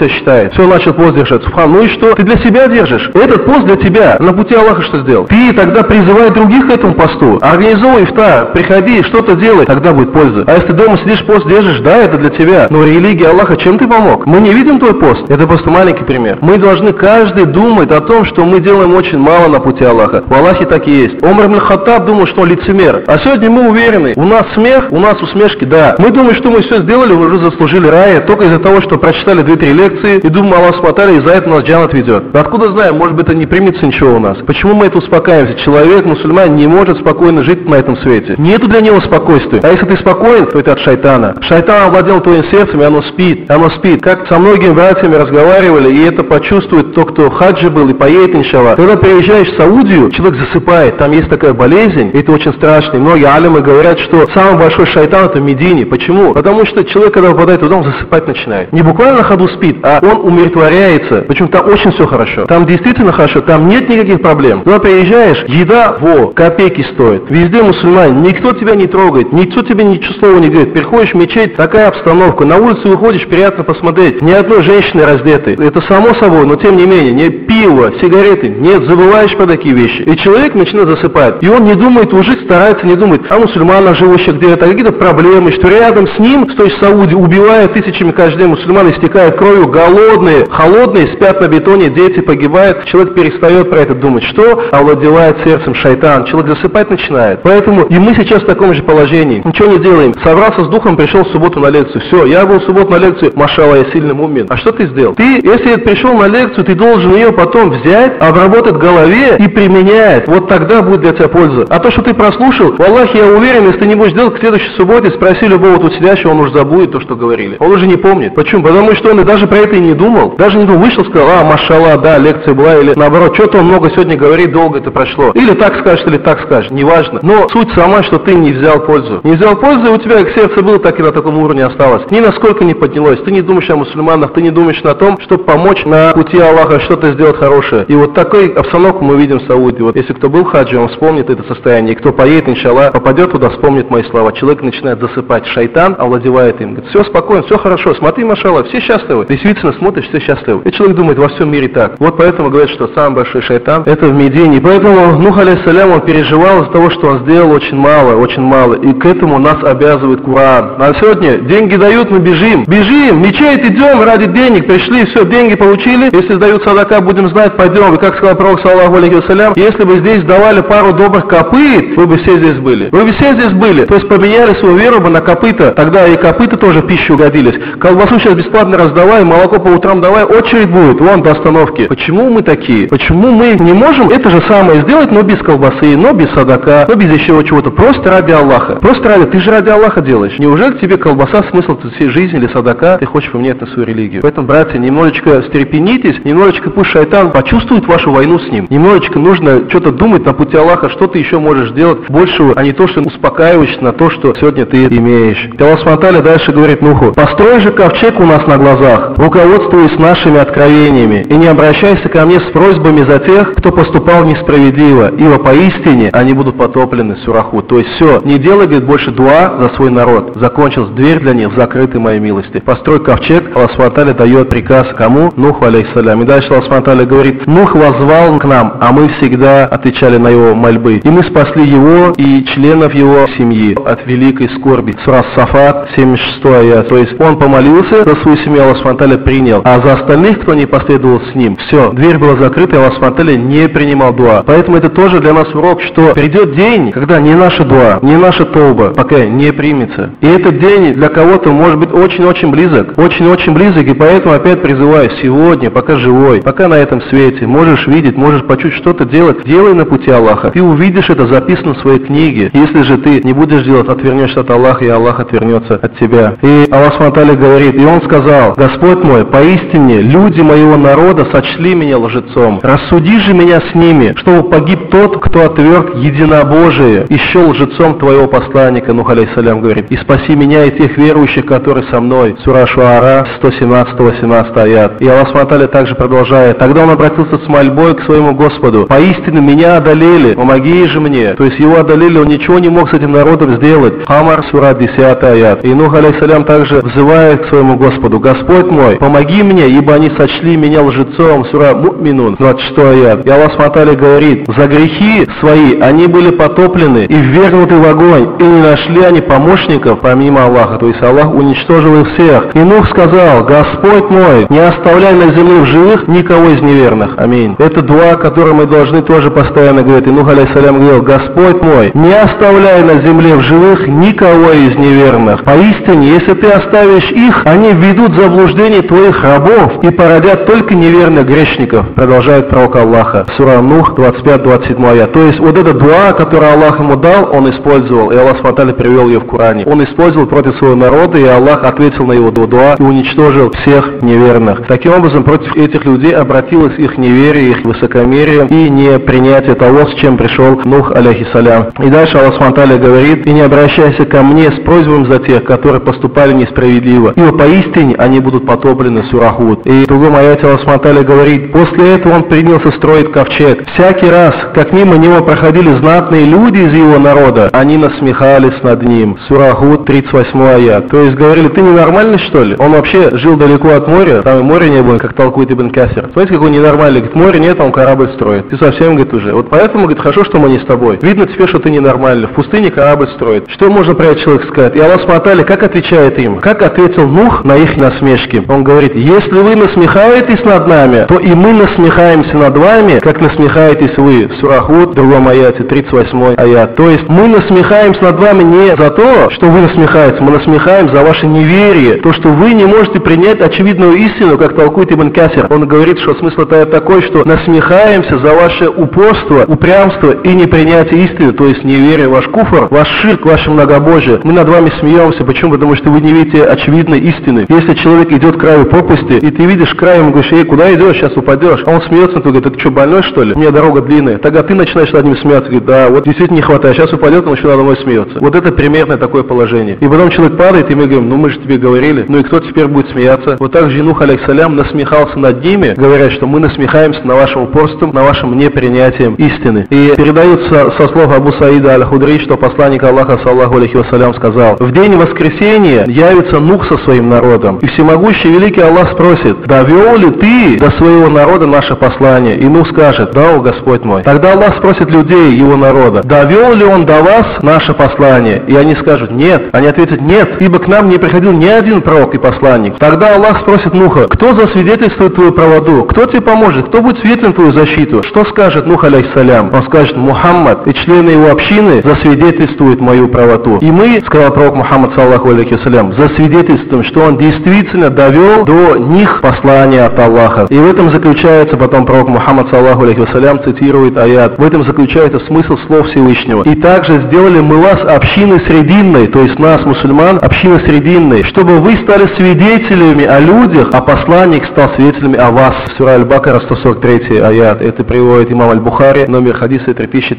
себя считает. Все, начал пост держать. Субхан, ну и что? Ты для себя держишь. Этот пост для тебя. На пути Аллаха что сделал? Ты тогда призывай других к этому посту. Организуй ифтар, приходи, что-то делай, тогда будет польза. А если ты дома сидишь, пост держишь, да, это для тебя. Но религия Аллаха, чем ты помог? Мы не видим твой пост. Это просто маленький пример. Мы должны каждый думать о том, что мы делаем очень мало на пути Аллаха. В Аллахе так и есть. Омар ибн Хаттаб думал, что он лицемер. А сегодня мы уверены, у нас смех, у нас усмешки, да. Мы думаем, что мы все сделали, мы уже заслужили рая, только из-за того, что прочитали 2-3 лекции, и думаем, Аллах смотали, и за это нас джаннат ведет. Откуда знаем, может быть, это не примется ничего у нас. Почему мы это успокаиваемся? Человек, мусульманин, не может спокойно жить на этом свете. Нету для него спокойствия. А если ты спокоен, то это от шайтана. Шайтан овладел твоим сердцем, и оно спит. Оно спит. Как со многими братьями разговаривали, и это почувствует тот, кто в хаджи был и поедет, иншаллах. Когда приезжаешь в Саудию, человек засыпает. Там есть такая болезнь, это очень страшно. И многие алимы говорят, что самый большой шайтан это в Медине. Почему? Потому что человек, когда попадает туда, он засыпать начинает. Не буквально на ходу спит, а он умиротворяется. Причем там очень все хорошо. Там действительно хорошо, там нет никаких проблем. Когда приезжаешь, еда, копейки стоит. Везде мусульмане, никто тебя не трогает, никто тебе ничего слова не говорит. Приходишь в мечеть, такая обстановка. На улицу выходишь, приятно посмотреть. Ни одной женщины раздетой. Это само собой, но тем не менее, не пиво, сигареты, нет, забываешь про такие вещи. И человек начинает засыпать. И он не думает, уже старается, не думает о мусульманах, живущих где-то, какие-то проблемы, что рядом с ним, то есть Сауди, убивают тысячами каждый день мусульман, истекают кровью, голодные, холодные, спят на бетоне, дети погибают. Человек перестает про это думать. Что овладевает сердцем шайтан? Человек засыпать начинает. Поэтому и мы сейчас в таком же положении. Ничего не делаем. Собрался с духом, пришел в субботу на лекцию. Все, я был в субботу на лекцию, машалла, я сильный мумин. А что ты сделал? Ты, если пришел на лекцию, ты должен ее потом взять, обработать в голове и применять. Вот тогда будет для тебя польза. А то, что ты прослушал, в Аллахе, я уверен, если ты не будешь делать, к следующей субботе спроси любого тут сидящего, он уже забудет то, что говорили. Он уже не помнит. Почему? Потому что он и даже про это и не думал. Даже не думал, вышел, сказал, машалла, да, лекция была, или наоборот, что-то он много сегодня говорит, долго это прошло. Или так скажешь, или так скажешь, неважно. Но суть сама, что ты не взял пользу. Не взял пользу, и у тебя как сердце было, так и на таком уровне осталось. Ни насколько не поднялось. Ты не думаешь о мусульманах, ты не думаешь на том, чтобы помочь на пути Аллаха что-то сделать хорошее. И вот такой обстановку мы видим в Саудии. Вот если кто был в хаджи, он вспомнит это состояние. И кто поедет, иншаллах, попадет туда, вспомнит мои слова. Человек начинает засыпать. Шайтан овладевает им. Говорит, все спокойно, все хорошо, смотри, машалла, все счастливы. Действительно смотришь, все счастливы. И человек думает, во всем мире так. Вот поэтому говорят, что самый большой шайтан это в Медине. И поэтому Нух алейхиссалям, он переживал из-за того, что он сделал очень мало, очень мало. И к этому нас обязывает Коран. А сегодня деньги дают, мы бежим. Бежим, мечеть идем ради денег. Пришли, все, деньги получили. Если сдают садака, будем знать, пойдем. И как сказал пророк, саллаллаху алейхи вассалям, если бы здесь давали пару добрых копыт, вы бы все здесь были. Вы бы все здесь были. То есть поменяли свою веру бы на копыта. Тогда и копыта тоже в пищу угодились. Колбасу сейчас бесплатно раздавай, молоко по утрам давай, очередь будет, вон до остановки. Почему мы такие? Почему мы не можем это же самое сделать, но без колбасы, но без садака, но без еще чего-то? Просто ради Аллаха. Просто ради, ты же ради Аллаха делаешь. Неужели тебе колбаса смысл всей жизни или садака, ты хочешь поменять на свою религию? Поэтому, братья, немножечко стерепенитесь, немножечко пусть шайтан почувствует вашу войну с ним. Немножечко нужно что-то думать на пути Аллаха, что ты еще можешь сделать большего, а не то, что успокаиваешься на то, что сегодня ты имеешь. Аллах Субхану дальше говорит Нуху: построй же ковчег у нас на глазах, руководствуясь нашими откровениями, и не обращайся ко мне с просьбами за тех, кто поступал несправедливо, ибо поистине они будут потоплены сураху. То есть все, не делай, говорит, больше дуа за свой народ. Закончилась дверь для них, закрыты моей милости. Построй ковчег, Аллах Субхану дает приказ кому? Нуху алейхиссалям. И дальше Аллах Субхану говорит: Нух возвал к нам, а мы всегда отвечали на его мольбы. И мы спасли его и членов его семьи от великой скорби. Сура Сафат, 76 аят. То есть он помолился за свою семью, Аллах Субхану принял. А за остальных, кто не последовал с ним, все, дверь была закрыта, и Аллах Субхану не принимал дуа. Поэтому это тоже для нас урок, что придет день, когда не наша дуа, не наша тауба пока не примется. И этот день для кого-то может быть очень-очень близок. Очень-очень близок, и поэтому опять призываю сегодня, пока живой, пока на этом свете, можешь видеть, можешь почуть что-то делать, делай на пути Аллаха. Ты увидишь это записано в своей книге. Если же ты не будешь делать, отвернешься от Аллаха, и Аллах отвернется от тебя. И Аллах Субхану говорит, и он сказал: Господь мой, поистине люди моего народа сочли меня лжецом. Рассуди же меня с ними, чтобы погиб тот, кто отверг единобожие и счел лжецом твоего посланника. Нух алейхиссалям говорит: и спаси меня и тех верующих, которые со мной. Сура Шуара, 117-18 аят. И Аллах Субхану также продолжает: тогда он обратился с мольбой к своему Господу: поистине меня одолели, помоги же мне. То есть его одолели, он ничего не мог с этим народом сделать. Хамар, сура 10 аят. И Нух алейхиссалям также взывает к своему Господу: Господь мой, помоги мне, ибо они сочли меня лжецом. Сура Му'минун, 26 аят. И Аллах Субхану говорит: за грехи свои они были потоплены и ввергнуты в огонь, и не нашли они помощников помимо Аллаха. То есть Аллах уничтожил их всех. И Нух сказал: Господь мой, не оставляй на земле в живых никого из неверных. Аминь. Это дуа, который мы должны тоже постоянно говорить. И Нух алейхиссалям говорил: Господь мой, не оставляй на земле в живых никого из неверных. Поистине, если ты оставишь их, они введут в заблуждение твоих рабов и породят только неверных грешников. Продолжает пророк Аллаха. Сура Нух, 25-27 аят. То есть вот эта дуа, которую Аллах ему дал, он использовал. И Аллах Субхану привел ее в Коране. Он использовал против своего народа, и Аллах ответил на его дуа и уничтожил всех неверных. Таким образом, против этих людей обратилось их неверие, их высокомерие и непринятие того, с чем пришел Нух алейхиссалям. И дальше Аллах Субхану говорит: и не обращайся ко мне с просьбами за тех, которые поступали несправедливо, ибо поистине они будут потоплены. Сура Худ. И в другом аяте Аллах Субхану говорит: после этого он принялся строить ковчег. Всякий раз, как мимо него проходили знатные люди из его народа, они насмехались над ним. Сура Худ, 38 аят. То есть говорили: ты ненормальный, что ли? Он вообще жил далеко от моря, там и моря не было, как толкует Ибн Касир. Смотрите, какой ненормальный. Говорит: моря нет, он корабль строит. Ты совсем, говорит, уже. Вот поэтому, говорит, хорошо, что мы не с тобой. Видно теперь, что ты ненормальный. В пустыне корабль строит. Что можно про этот человек сказать? И Аллах Субхану как отвечает им? Как ответил Нух на их насмешки? Он говорит: если вы насмехаетесь над нами, то и мы насмехаемся над вами, как насмехаетесь вы. Сура Худ, в другом аяте, 38 аят. То есть мы насмехаемся над вами не за то, что вы насмехаетесь, мы насмехаем за ваше неверие, то, что вы не можете принять очевидную истину, как толкует Ибн Касир. Он говорит, что смысл такой, что насмехаемся за ваше упорство, упрямство и непринятие истины, то есть неверие, ваш куфр, ваш ширк, ваше многобожие. Мы над вами смеемся. Почему? Потому что вы не видите очевидной истины. Если человек идет к краю пропасти, и ты видишь край, ему говоришь: эй, куда идешь, сейчас упадешь. А он смеется, ты говорит: ты что, больной, что ли? У меня дорога длинная. Тогда ты начинаешь над ним смеяться, говорит: да, вот действительно не хватает, сейчас упадет, он еще надо мной смеется. Вот это примерно такое положение. И потом человек падает, и мы говорим: ну мы же тебе говорили, ну и кто теперь будет смеяться? Вот так же Нух алейхиссалям насмехался над ними, говоря, что мы насмехаемся на вашем упорством, на вашем непринятием истины. И передается со слов Абу Саида аль-Худри, что посланник Аллаха саллаху алейхи вассалям сказал: в день воскресения явится Нух со своим народом, и всемогущий великий Аллах спросит: довел ли ты до своего народа наше послание? И Нух скажет: да, о Господь мой. Тогда Аллах спросит людей, его народа: довел ли он до вас наше послание? И они скажут: нет. Они ответят: нет, ибо к нам не приходил ни один пророк и посланник. Тогда Аллах спросит Нуха: кто засвидетельствует твою правоту? Кто тебе поможет? Кто будет свидетелем твою защиту? Что скажет Нух алейхиссалям? Он скажет: Мухаммад и члены его общины засвидетельствуют мою правоту. И мы, сказал пророк Мухаммад саллаху алейхи вассалям, засвидетельствуем, что он действительно довел до них послание от Аллаха. И в этом заключается, потом пророк Мухаммад саллаху алейхи вассалям цитирует аят, в этом заключается смысл слов Всевышнего: и также сделали мы вас общиной срединной, то есть нас, мусульман, общиной срединной, чтобы вы стали свидетелями о людях, а посланник стал свидетелями о вас. Сура Аль-Бакара, 143 аят. Это приводит имам Аль-Бухари, номер хадиса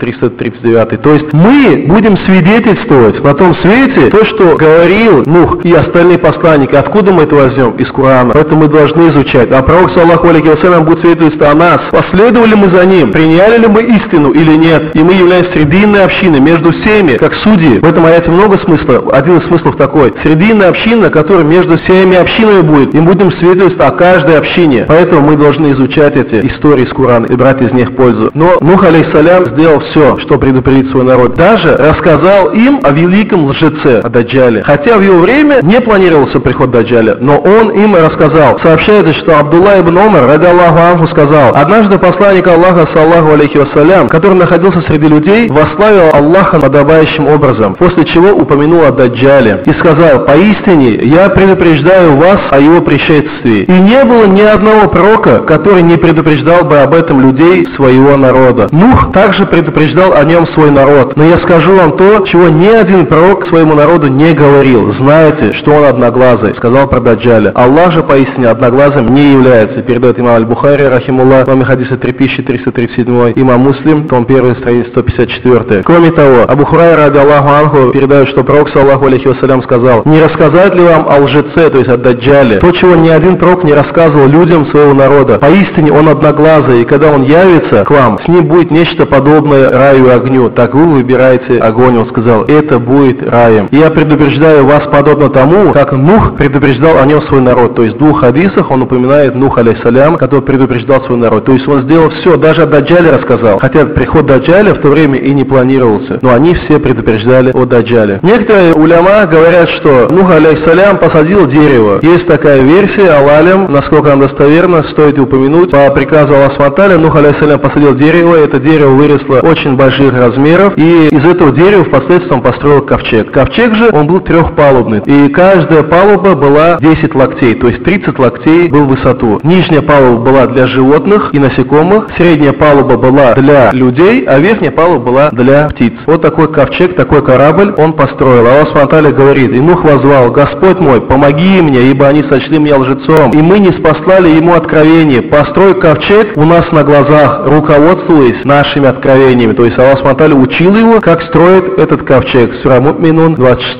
3339. То есть мы будем свидетельствовать на том свете то, что говорил Нух и остальные посланники. Откуда мы это возьмем? Из Корана. Поэтому мы должны изучать. А пророк саллаху алейхи вассалям будет свидетельствовать о нас. Последовали мы за ним? Приняли ли мы истину или нет? И мы являемся срединной общиной между всеми, как судьи. В этом аяте много смысла. Один из смыслов такой: срединная община, которая между всеми общинами будет, и будем свидетельствовать о каждой общине. Поэтому мы должны изучать эти истории из Корана и брать из них пользу. Но Нух алейхиссалям сделал все, что предупредить свой народ. Даже рассказал им о великом лжеце, о Даджале. Хотя в его время не планировался приход Даджаля, но он им рассказал. Сообщается, что Абдулла ибн Умар, ради Аллаху анху, сказал: однажды посланник Аллаха, саллаху алейхи вассалям, который находился среди людей, восславил Аллаха подобающим образом, после чего упомянул о Даджале и сказал: поистине я предупреждаю вас о его пришествии. И не было ни одного пророка, который не предупреждал бы об этом людей своего народа. Нух также предупреждал о нем свой народ. Но я скажу вам то, чего ни один пророк своему народу не говорил. Знаете, что он одноглазый, сказал про Даджаля. Аллах же поистине одноглазым не является. Передает имам Аль-Бухари, рахимуллах, номер хадиса 3337, имам Муслим, том 1, страница 154. Кроме того, Абу Хурайра, ради Аллаху анху, передает, что пророк, саллаху алейхи вассалям, сказал: не рассказать ли вам о лжеце, то есть о Даджале, то, чего ни один пророк не рассказывал людям своего народа. Поистине он одноглазый, и когда он явится к вам, с ним будет нечто подобное раю и огню. Так вы выбираете огонь. Он сказал: это будет раем. И я предупреждаю вас подобно тому, как Нух предупреждал о нем свой народ. народ. То есть в 2 хадисах он упоминает Нух алейхиссалям, который предупреждал свой народ. То есть он сделал все, даже о Даджале рассказал. Хотя приход Даджаля в то время и не планировался. Но они все предупреждали о Даджале. Некоторые уляма говорят, что Нух алейхиссалям посадил дерево. Есть такая версия, алалям, насколько она достоверна, стоит упомянуть. По приказу Аллаха Субхану Нух алейхиссалям посадил дерево. Это дерево выросло очень больших размеров. И из этого дерева впоследствии он построил ковчег. Ковчег же, он был трехпалубный. И каждая палуба была 10 локтей. То есть 30 локтей был в высоту. Нижняя палуба была для животных и насекомых. Средняя палуба была для людей, а верхняя палуба была для птиц. Вот такой ковчег, такой корабль он построил. Аллах Субхану говорит: и Нух возвал: Господь мой, помоги мне, ибо они сочли меня лжецом, и мы не спаслали ему откровение. Построй ковчег у нас на глазах, руководствуясь нашими откровениями. То есть Аллах Субхану учил его, как строит этот ковчег. Сура Муминун,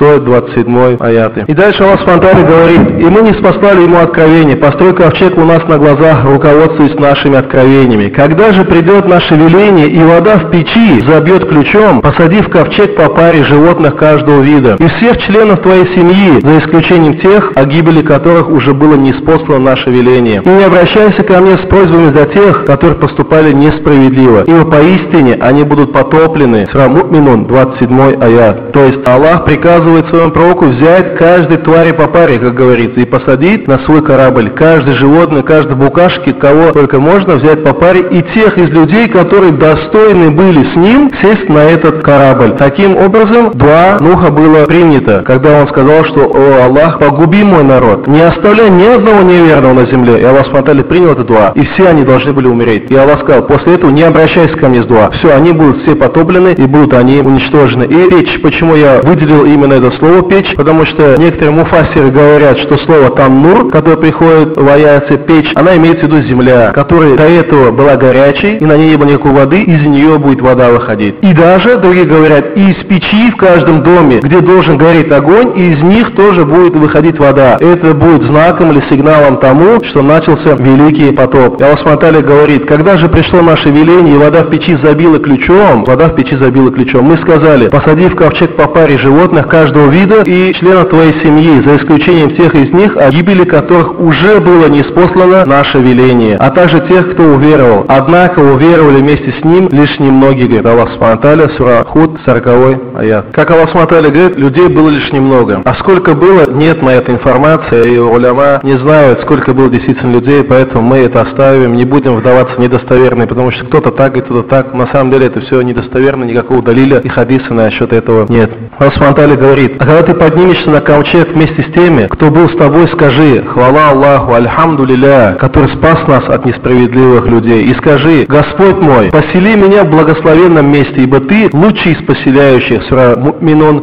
26-27 аяты. И дальше Аллах Субхану говорит: и мы не спаслали ему откровение. Построй ковчег у нас на глазах, руководствуясь нашими откровениями. Когда же придет наше веление, и вода в печи забьет ключом, посади в ковчег по паре животных каждого вида, и всех членов твоей семьи, за исключением тех, о гибели которых уже было ниспослано наше веление. И не обращайся ко мне с просьбами за тех, которые поступали несправедливо, ибо поистине они будут потоплены. Сура Муминун, 27 аят. То есть Аллах приказывает своему пророку взять каждой твари по паре, как говорится, и посадить на свой корабль каждое животное, каждой букашки, кого только можно взять по паре, и тех из людей, которые достойны были с ним сесть на этот корабль. Таким образом, дуа Нуха было принято, когда он сказал, что: «О Аллах, погуби мой народ, не оставляй ни одного неверного на земле». И Аллах Субхану принял это дуа, и все они должны были умереть. И Аллах сказал: после этого не обращайся ко мне с дуа. Все, они будут все потоплены, и будут они уничтожены. И печь, почему я выделил именно это слово печь? Потому что некоторые муфассиры говорят, что слово таннур, которое приходит в аяте печь, она имеет в виду земля, которая до этого была горячей, и на ней не было никакой воды, из нее будет вода выходить. И даже, другие говорят, из печи в каждом доме, где должен гореть огонь, из них тоже будет выходить вода. Это будет знаком или сигналом тому, что начался великий потоп. И Аллах Субхану говорит: когда же пришло наше веление, и вода в печи забила ключом, мы сказали: посади в ковчег по паре животных каждого вида и членов твоей семьи, за исключением тех из них, о гибели которых уже было ниспослано наше веление, а также тех, кто уверовал. Однако уверовали вместе с ним лишь немногие, говорит Аллах Субхану, сура Худ, 40 аят. Как Аллах Субхану говорит, людей было лишь немного. А сколько было, нет на это информации, и уляма не знают, сколько было действительно людей, поэтому мы это оставим, не будем вдаваться в недостоверные, потому что кто-то так и кто-то так. На самом деле это все недостоверно, никакого далиля и хадиса насчет этого нет. Аллах Субхану говорит: а когда ты поднимешься на ковчег вместе с теми, кто был с тобой, скажи: хвала Аллаху, альхамдулилля, который спас нас от несправедливых людей. И скажи: Господь мой, посели меня в благословенном месте, ибо ты лучший из поселяющих. Сура Муминун,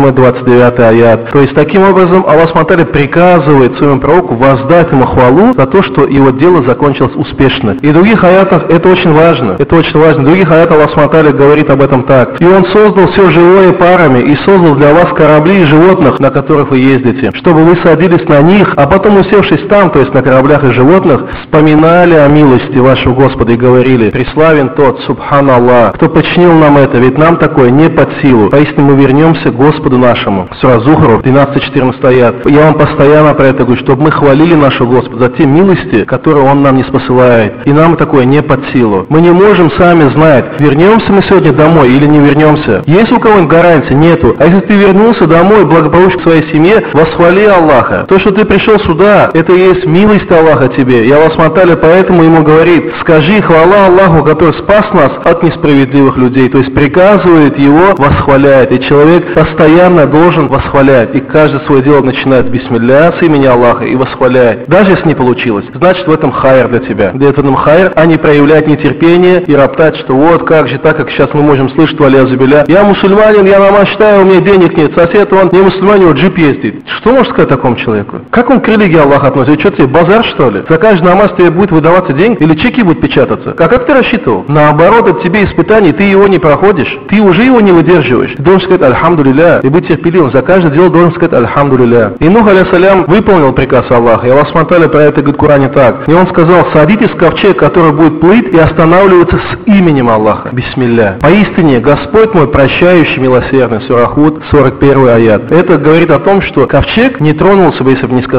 28-29 аят. То есть таким образом Аллах Субхану приказывает своему пророку воздать ему хвалу за то, что его дело закончилось успешно. И в других аятах это очень важно. Это очень важно. В других аятах Аллах Субхану говорит об этом так: и он создал все живое парами, и создал для вас корабли и животных, на которых вы ездите, чтобы вы садились на них, а потом, усевшись там, то есть на кораблях и животных, вспоминали о милости вашего Господа и говорили: преславен тот, субханаллах, кто подчинил нам это, ведь нам такое не под силу. Поистине мы вернемся к Господу нашему. Сура Зухруф, 12-14 аят. Я вам постоянно про это говорю, чтобы мы хвалили нашего Господа за те милости, которые Он нам не спосылает. И нам такое не под силу. Мы не можем сами знать, вернемся мы сегодня домой или не вернемся. Есть у кого-нибудь гарантии? Нету. А если ты вернулся домой благополучно к своей семье, восхвали Аллаха. То, что ты пришел сюда, это и есть милость Аллаха тебе. И Аллах Субхану поэтому ему говорит: скажи хвала Аллаху, который спас нас от несправедливых людей. То есть приказывает его восхвалять. И человек постоянно должен восхвалять. И каждое свое дело начинает бисмилля, с имени Аллаха, и восхваляет. Даже если не получилось, значит в этом хайр для тебя. Для этого хайр, а не проявлять нетерпение и роптать, что вот как же так, как сейчас мы можем слышать, валязубилля. Я мусульманин, я намаз читаю, у меня денег нет. Сосед, он не мусульманин, у него джип ездит. Что можно сказать такому человеку? Как он к религии Аллаха относится? Что тебе, базар что ли? За каждый намаз тебе будет выдаваться деньги или чеки будут печататься? А как ты рассчитывал? Наоборот, это тебе испытание, ты его не проходишь, ты уже его не выдерживаешь. Ты должен сказать альхамдулилля и быть терпеливым. За каждое дело должен сказать альхамдулилля. И Нух алейхиссалям выполнил приказ Аллаха. И Аллах Субхану про это говорит в Коране так. И он сказал: садитесь в ковчег, который будет плыть и останавливаться с именем Аллаха. Бисмилля. Поистине Господь мой прощающий, милосердный. Сура Худ, 41 аят. Это говорит о том, что ковчег не тронулся бы, если бы не сказал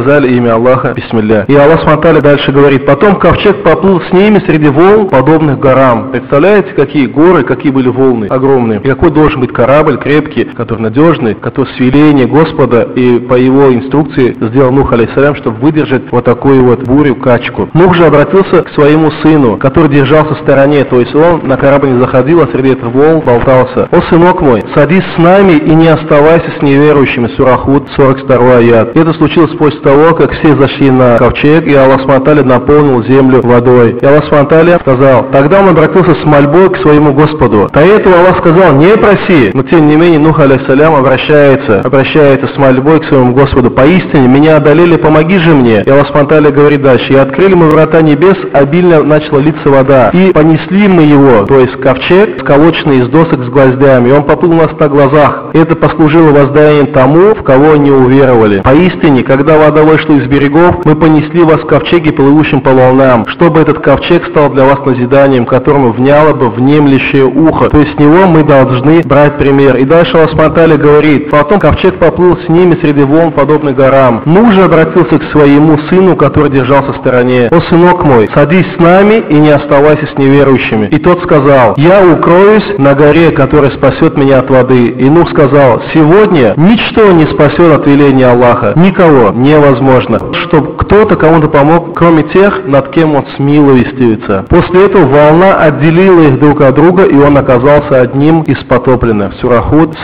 сказали имя Аллаха, бисмилля. И Аллах Субхану дальше говорит: потом ковчег поплыл с ними среди волн, подобных горам. Представляете, какие горы, какие были волны огромные? И какой должен быть корабль крепкий, который надежный, который с веления Господа и по его инструкции сделал Нух, алейхиссалям, чтобы выдержать вот такую вот бурю, качку. Нух же обратился к своему сыну, который держался в стороне, то есть он на корабль не заходил, а среди этих волн болтался. О, сынок мой, садись с нами и не оставайся с неверующими. Сура Худ, 42 аят. Это случилось после того, как все зашли на ковчег, и Аллах Субхану наполнил землю водой. И Аллах Субхану сказал: тогда он обратился с мольбой к своему Господу. До этого Аллах сказал: не проси. Но тем не менее Нух, алейхиссалям, обращается с мольбой к своему Господу: поистине меня одолели, помоги же мне. И Аллах Субхану говорит дальше: и открыли мы врата небес, обильно начала литься вода, и понесли мы его, то есть ковчег, сколоченный из досок с гвоздями, и он поплыл у нас на глазах. Это послужило воздаянием тому, в кого не уверовали. Поистине, когда вода вышла из берегов, мы понесли вас в ковчеге, плывущим по волнам, чтобы этот ковчег стал для вас назиданием, которому вняло бы внемлющее ухо. То есть с него мы должны брать пример. И дальше Аллах Субхану говорит: потом ковчег поплыл с ними среди волн, подобных горам. Нух же обратился к своему сыну, который держался в стороне: о, сынок мой, садись с нами и не оставайся с неверующими. И тот сказал: я укроюсь на горе, которая спасет меня от воды. И Нух сказал: сегодня ничто не спасет от веления Аллаха, никого невозможно, чтобы кто-то кому-то помог, кроме тех, над кем он смилостивится. После этого волна отделила их друг от друга, и он оказался одним из потопленных. Сура Худ,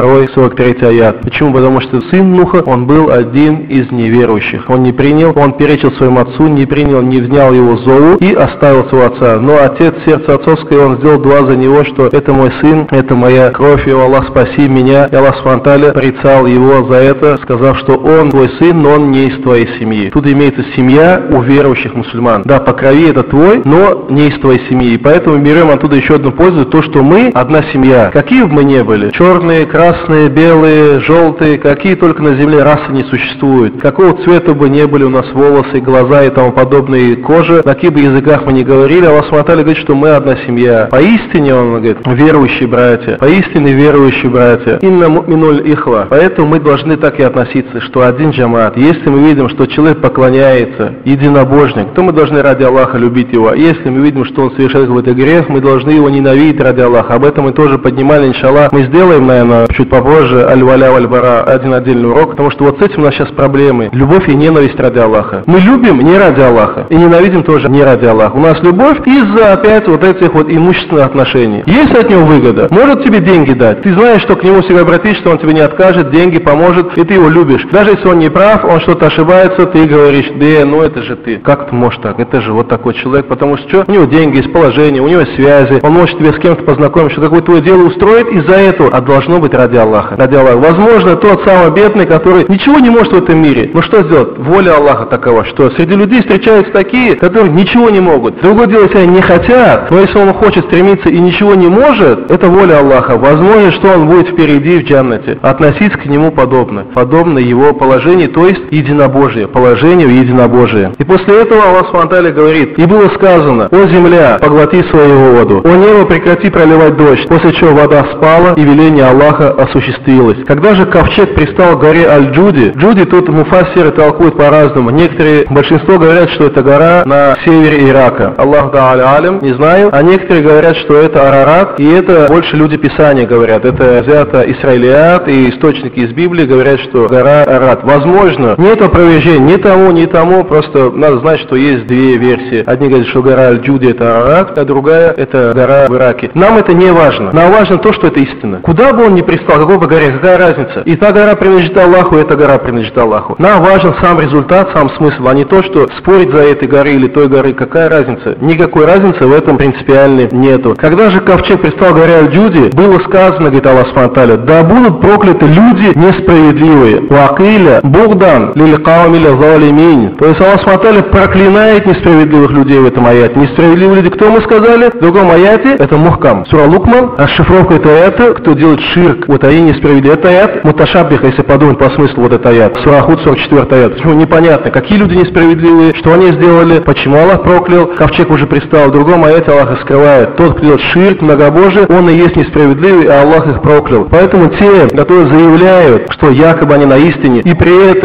42-43 аят. Почему? Потому что сын Нуха, он был один из неверующих. Он не принял, он перечил своему отцу, не принял, не внял его зову и оставил своего отца. Но отец, сердце отцовское, он сделал дуа за него, что это мой сын, это моя кровь, и Аллах, спаси меня. И Аллах Субхану порицал его за это, сказав, что он твой сын, но он не из твоей семьи. Тут имеется семья у верующих мусульман. Да, по крови это твой, но не из твоей семьи. И поэтому мы берем оттуда еще одну пользу, то, что мы одна семья. Какие бы мы ни были, черные, красные, белые, желтые, какие только на земле расы не существуют, какого цвета бы не были у нас волосы, глаза и тому подобные, кожа, на каких бы языках мы ни говорили, Аллах Субхану говорит, что мы одна семья. Поистине, он говорит, верующие братья, поистине верующие братья, инна му'минуль ихва. Поэтому мы должны так и относиться, что один джамаат. Если мы видим, что человек поклоняется, единобожник, то мы должны ради Аллаха любить его. Если мы видим, что он совершает какой-то грех, мы должны его ненавидеть ради Аллаха. Об этом мы тоже поднимали, иншаллах. Мы сделаем, наверное, чуть попозже аль-валя валь-бара, один отдельный урок, потому что вот с этим у нас сейчас проблемы. Любовь и ненависть ради Аллаха. Мы любим не ради Аллаха и ненавидим тоже не ради Аллаха. У нас любовь из-за опять вот этих вот имущественных отношений. Есть от него выгода, может тебе деньги дать. Ты знаешь, что к нему всегда обратишься, что он тебе не откажет, деньги поможет, и ты его любишь. Даже если он не прав, он что-то ошибается, ты говоришь: да, ну это же ты. Как ты можешь так? Это же вот такой человек, потому что у него деньги, есть положение, у него есть связи, он может тебе с кем-то познакомить, что какое твое дело устроит из-за этого, а должно быть ради Аллаха. Ради Аллаха. Возможно, тот самый бедный, который ничего не может в этом мире. Но что сделать? Воля Аллаха такова, что среди людей встречаются такие, которые ничего не могут. Другое дело, если они не хотят, но если он хочет стремиться и ничего не может, это воля Аллаха. Возможно, что он будет впереди в джаннате. Относиться к нему подобно его положению, то есть единобожие, положению единобожия. И после этого Аллах Субхану говорит: и было сказано: о земля, поглоти свою воду, о небо, прекрати проливать дождь, после чего вода спала, и веление Аллаха осуществилось. Когда же ковчег пристал к горе Аль-Джуди, Джуди тут муфассиры толкуют по-разному. Большинство говорят, что это гора на севере Ирака. Аллах та'аля алим, не знаю. А некоторые говорят, что это Арарат, и это больше люди Писания говорят. Это взято Исраилиат, и источники из Библии говорят, что гора Арарат. Возможно, нет опровержения ни тому, просто надо знать, что есть две версии. Одни говорят, что гора Аль-Джуди это Арарат, а другая это гора в Ираке. Нам это не важно. Нам важно то, что это истина. Куда бы он ни пристал, какой бы горе, какая разница? И та гора принадлежит Аллаху, и эта гора принадлежит Аллаху. Нам важен сам результат, сам смысл, а не то, что спорить за этой горы или той горы. Какая разница? Никакой разницы в этом принципиальной нету. Когда же ковчег пристал к горе Аль-Джуди, было сказано, говорит Аллах Субхану: да будут прокляты люди несправедливые. Вакиля бугдан лилькауми лазалимин. То есть Аллах Субхану проклинает несправедливых людей в этом аяте. Несправедливые люди, кто мы сказали? В другом аяте это Мухкам. Сура Лукман, расшифровка этого аята, кто делает ширк, вот они несправедливые. Это аят муташаббих, если подумать по смыслу вот этот аят. Сура Худ, 44 аят. Почему непонятно, какие люди несправедливые, что они сделали, почему Аллах проклял, ковчег уже пристал. В другом аяте Аллах скрывает: тот, кто делает ширк, многобожие, он и есть несправедливый, а Аллах их проклял. Поэтому те, которые заявляют, что якобы они на истине, и при этом имеют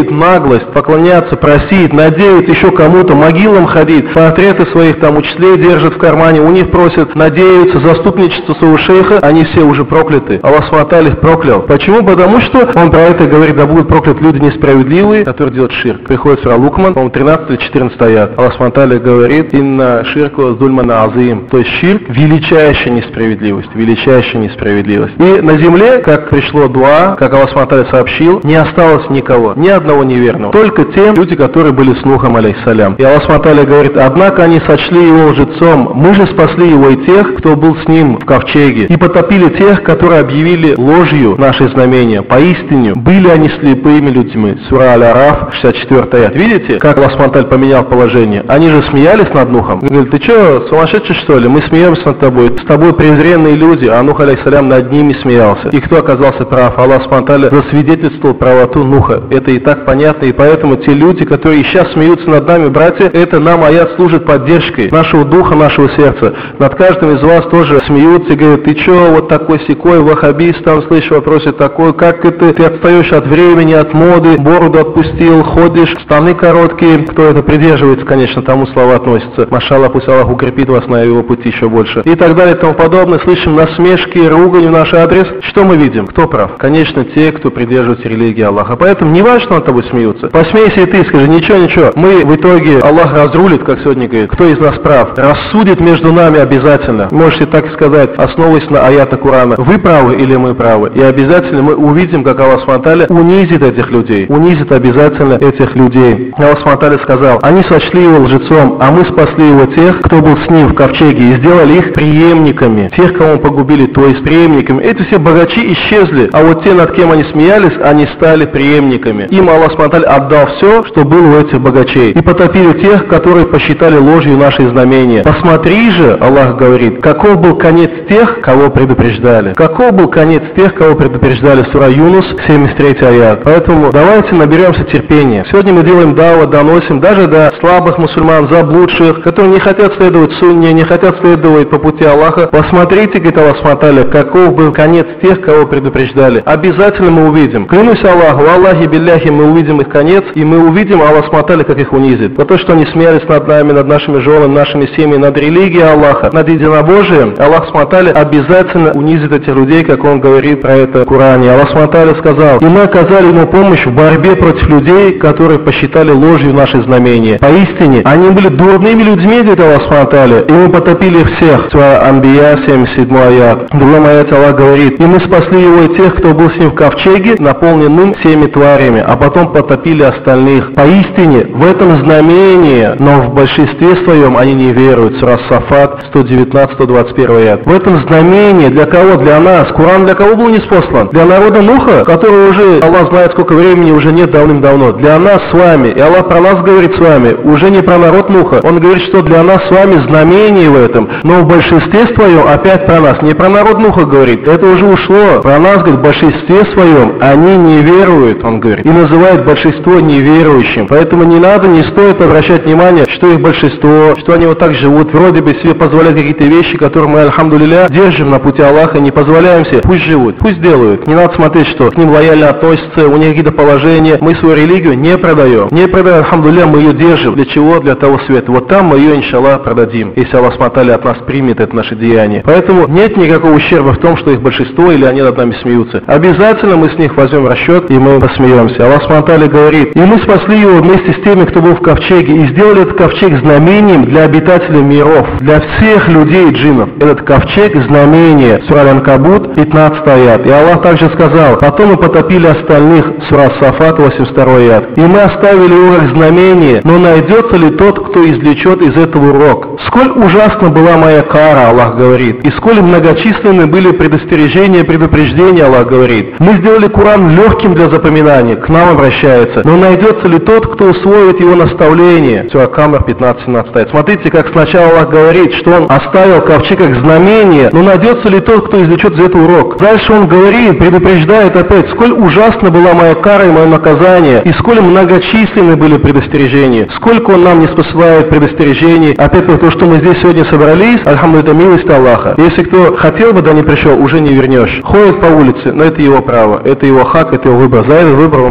имеет наглость поклоняться, просить, надеют еще кому-то, могилам ходить, портреты своих там учителей держат в кармане, у них просят, надеются, заступничество своего шейха, они все уже прокляты. Аллах Субхану их проклял. Почему? Потому что он про это говорит: да будут прокляты люди несправедливые, которые делают ширк. Приходит сура Лукман, по-моему, 13 или 14 аят. Аллах Субхану говорит: инна ширку зульман азим. То есть ширк — величайшая несправедливость, величайшая несправедливость. И на земле, как пришло дуа, как Аллах Субхану сообщил, не осталось никого, ни одного неверного. Только те люди, которые были с Нухом, алейхиссалям. И Аллах Субхану говорит: однако они сочли его лжецом, мы же спасли его и тех, кто был с ним в ковчеге, и потопили тех, которые объявили ложью наши знамения. Поистине были они слепыми людьми. Сура Аль-Араф, 64 аят. Видите, как Аллах Субхану поменял положение? Они же смеялись над Нухом. Говорят: ты что, сумасшедший что ли? Мы смеемся над тобой. С тобой презренные люди, а Нух, алейхиссалям, над ними смеялся. И кто оказался прав? Аллах Субхану засвидетельствовал правоту Нуха. Это и так понятно, и поэтому те люди, которые сейчас смеются над нами, братья, это нам аят служит поддержкой нашего духа, нашего сердца. Над каждым из вас тоже смеются и говорят: ты что, вот такой сикой, ваххабист, там, слышишь, вопросе такой, как это, ты отстаешь от времени, от моды, бороду отпустил, ходишь, штаны короткие. Кто это придерживается, конечно, тому слова относятся. Машаллах, пусть Аллах укрепит вас на его пути еще больше. И так далее, и тому подобное. Слышим насмешки, ругань в наш адрес. Что мы видим? Кто прав? Конечно, те, кто придерживается религии Аллаха. Поэтому не важно, что над тобой смеются. Посмейся и ты, скажи: ничего, мы в итоге, Аллах разрулит, как сегодня говорит, кто из нас прав, рассудит между нами обязательно. Можете так сказать, основываясь на аята Корана: вы правы или мы правы. И обязательно мы увидим, как Аллах Субхану унизит этих людей, унизит обязательно этих людей. Аллах Субхану сказал: они сочли его лжецом, а мы спасли его тех, кто был с ним в ковчеге, и сделали их преемниками. Тех, кого мы погубили, то есть преемниками. Эти все богачи исчезли, а вот те, над кем они смеялись, они стали преемниками. Им Аллах Субхану отдал все, что было у этих богачей, и потопили тех, которые посчитали ложью наши знамения. Посмотри же, Аллах говорит, каков был конец тех, кого предупреждали. Каков был конец тех, кого предупреждали. Сура Юнус, 73 аят. Поэтому давайте наберемся терпения. Сегодня мы делаем даву, доносим даже до слабых мусульман, заблудших, которые не хотят следовать сунне, не хотят следовать по пути Аллаха. Посмотрите, говорит Аллах Субхану, каков был конец тех, кого предупреждали. Обязательно мы увидим. Клянусь Аллаху, Аллахи билляхи, мы увидим их конец, и мы увидим Аллах Субхану, как их унизит. За то, что они смеялись над нами, над нашими женами, нашими семьями, над религией Аллаха, над единобожием, Аллах Субхану обязательно унизит этих людей, как он говорит про это в Коране. Аллах Субхану сказал: и мы оказали ему помощь в борьбе против людей, которые посчитали ложью наши знамения. Поистине, они были дурными людьми, говорит Аллах Субхану, и мы потопили всех. Сура Анбия, 77 аят. В другом аяте Аллах говорит: и мы спасли его и тех, кто был с ним в ковчеге, наполненным всеми тварями, а потом потопили остальных. Поистине, в этом знамении, но в большинстве своем они не веруют. Сура Сафат, 119-121 аят. В этом знамении для кого? Для нас. Коран для кого был ниспослан? Для народа Нуха, который уже, Аллах знает сколько времени, уже нет давным-давно. Для нас с вами. И Аллах про нас говорит с вами, уже не про народ Нуха. Он говорит, что для нас с вами знамение в этом. Но в большинстве своем опять про нас. Не про народ Нуха говорит. Это уже ушло. Про нас, говорит, в большинстве своем они не веруют, он говорит. И называет большинство неверующим. Поэтому не надо, не стоит обращать внимание, что их большинство, что они вот так живут, вроде бы себе позволяют какие-то вещи, которые мы, альхамдулилля, держим на пути Аллаха, не позволяем себе. Пусть живут, пусть делают. Не надо смотреть, что к ним лояльно относятся, у них какие-то положения. Мы свою религию не продаем. Не продаем, альхамдулилля, мы ее держим. Для чего? Для того света. Вот там мы ее, иншаллах, продадим, если Аллах Субхану от нас примет это наше деяние. Поэтому нет никакого ущерба в том, что их большинство или они над нами смеются. Обязательно мы с них возьмем расчет и мы посмеемся. Аллах Субхану говорит: и мы спасли его вместе с теми, кто был в ковчеге, и сделали этот ковчег знамением для обитателей миров, для всех людей и джиннов. Этот ковчег знамение. Сура Аль-Анкабут, 15 аят. И Аллах также сказал: потом мы потопили остальных. Сура Сафат, 82 аят. И мы оставили его как знамение, но найдется ли тот, кто извлечет из этого урок? Сколь ужасна была моя кара, Аллах говорит, и сколь многочисленны были предостережения, предупреждения, Аллах говорит. Мы сделали Коран легким для запоминания, к нам обращается, но найдется ли тот, кто усвоит его наставление? Сура Камар, 15-17 аят. Смотрите, как сначала Аллах говорит, что он оставил ковчег как знамение, но найдется ли тот, кто извлечет из этого урок? Дальше он говорит, предупреждает опять, сколь ужасна была моя кара и мое наказание, и сколь многочисленны были предостережения, сколько он нам не спосылает предостережений. Опять то, что мы здесь сегодня собрались, альхамдулилля, это милость Аллаха. Если кто хотел бы, да не пришел, уже не вернешь. Ходит по улице, но это его право, это его хак, это его выбор. За этот выбор он будет отвечать.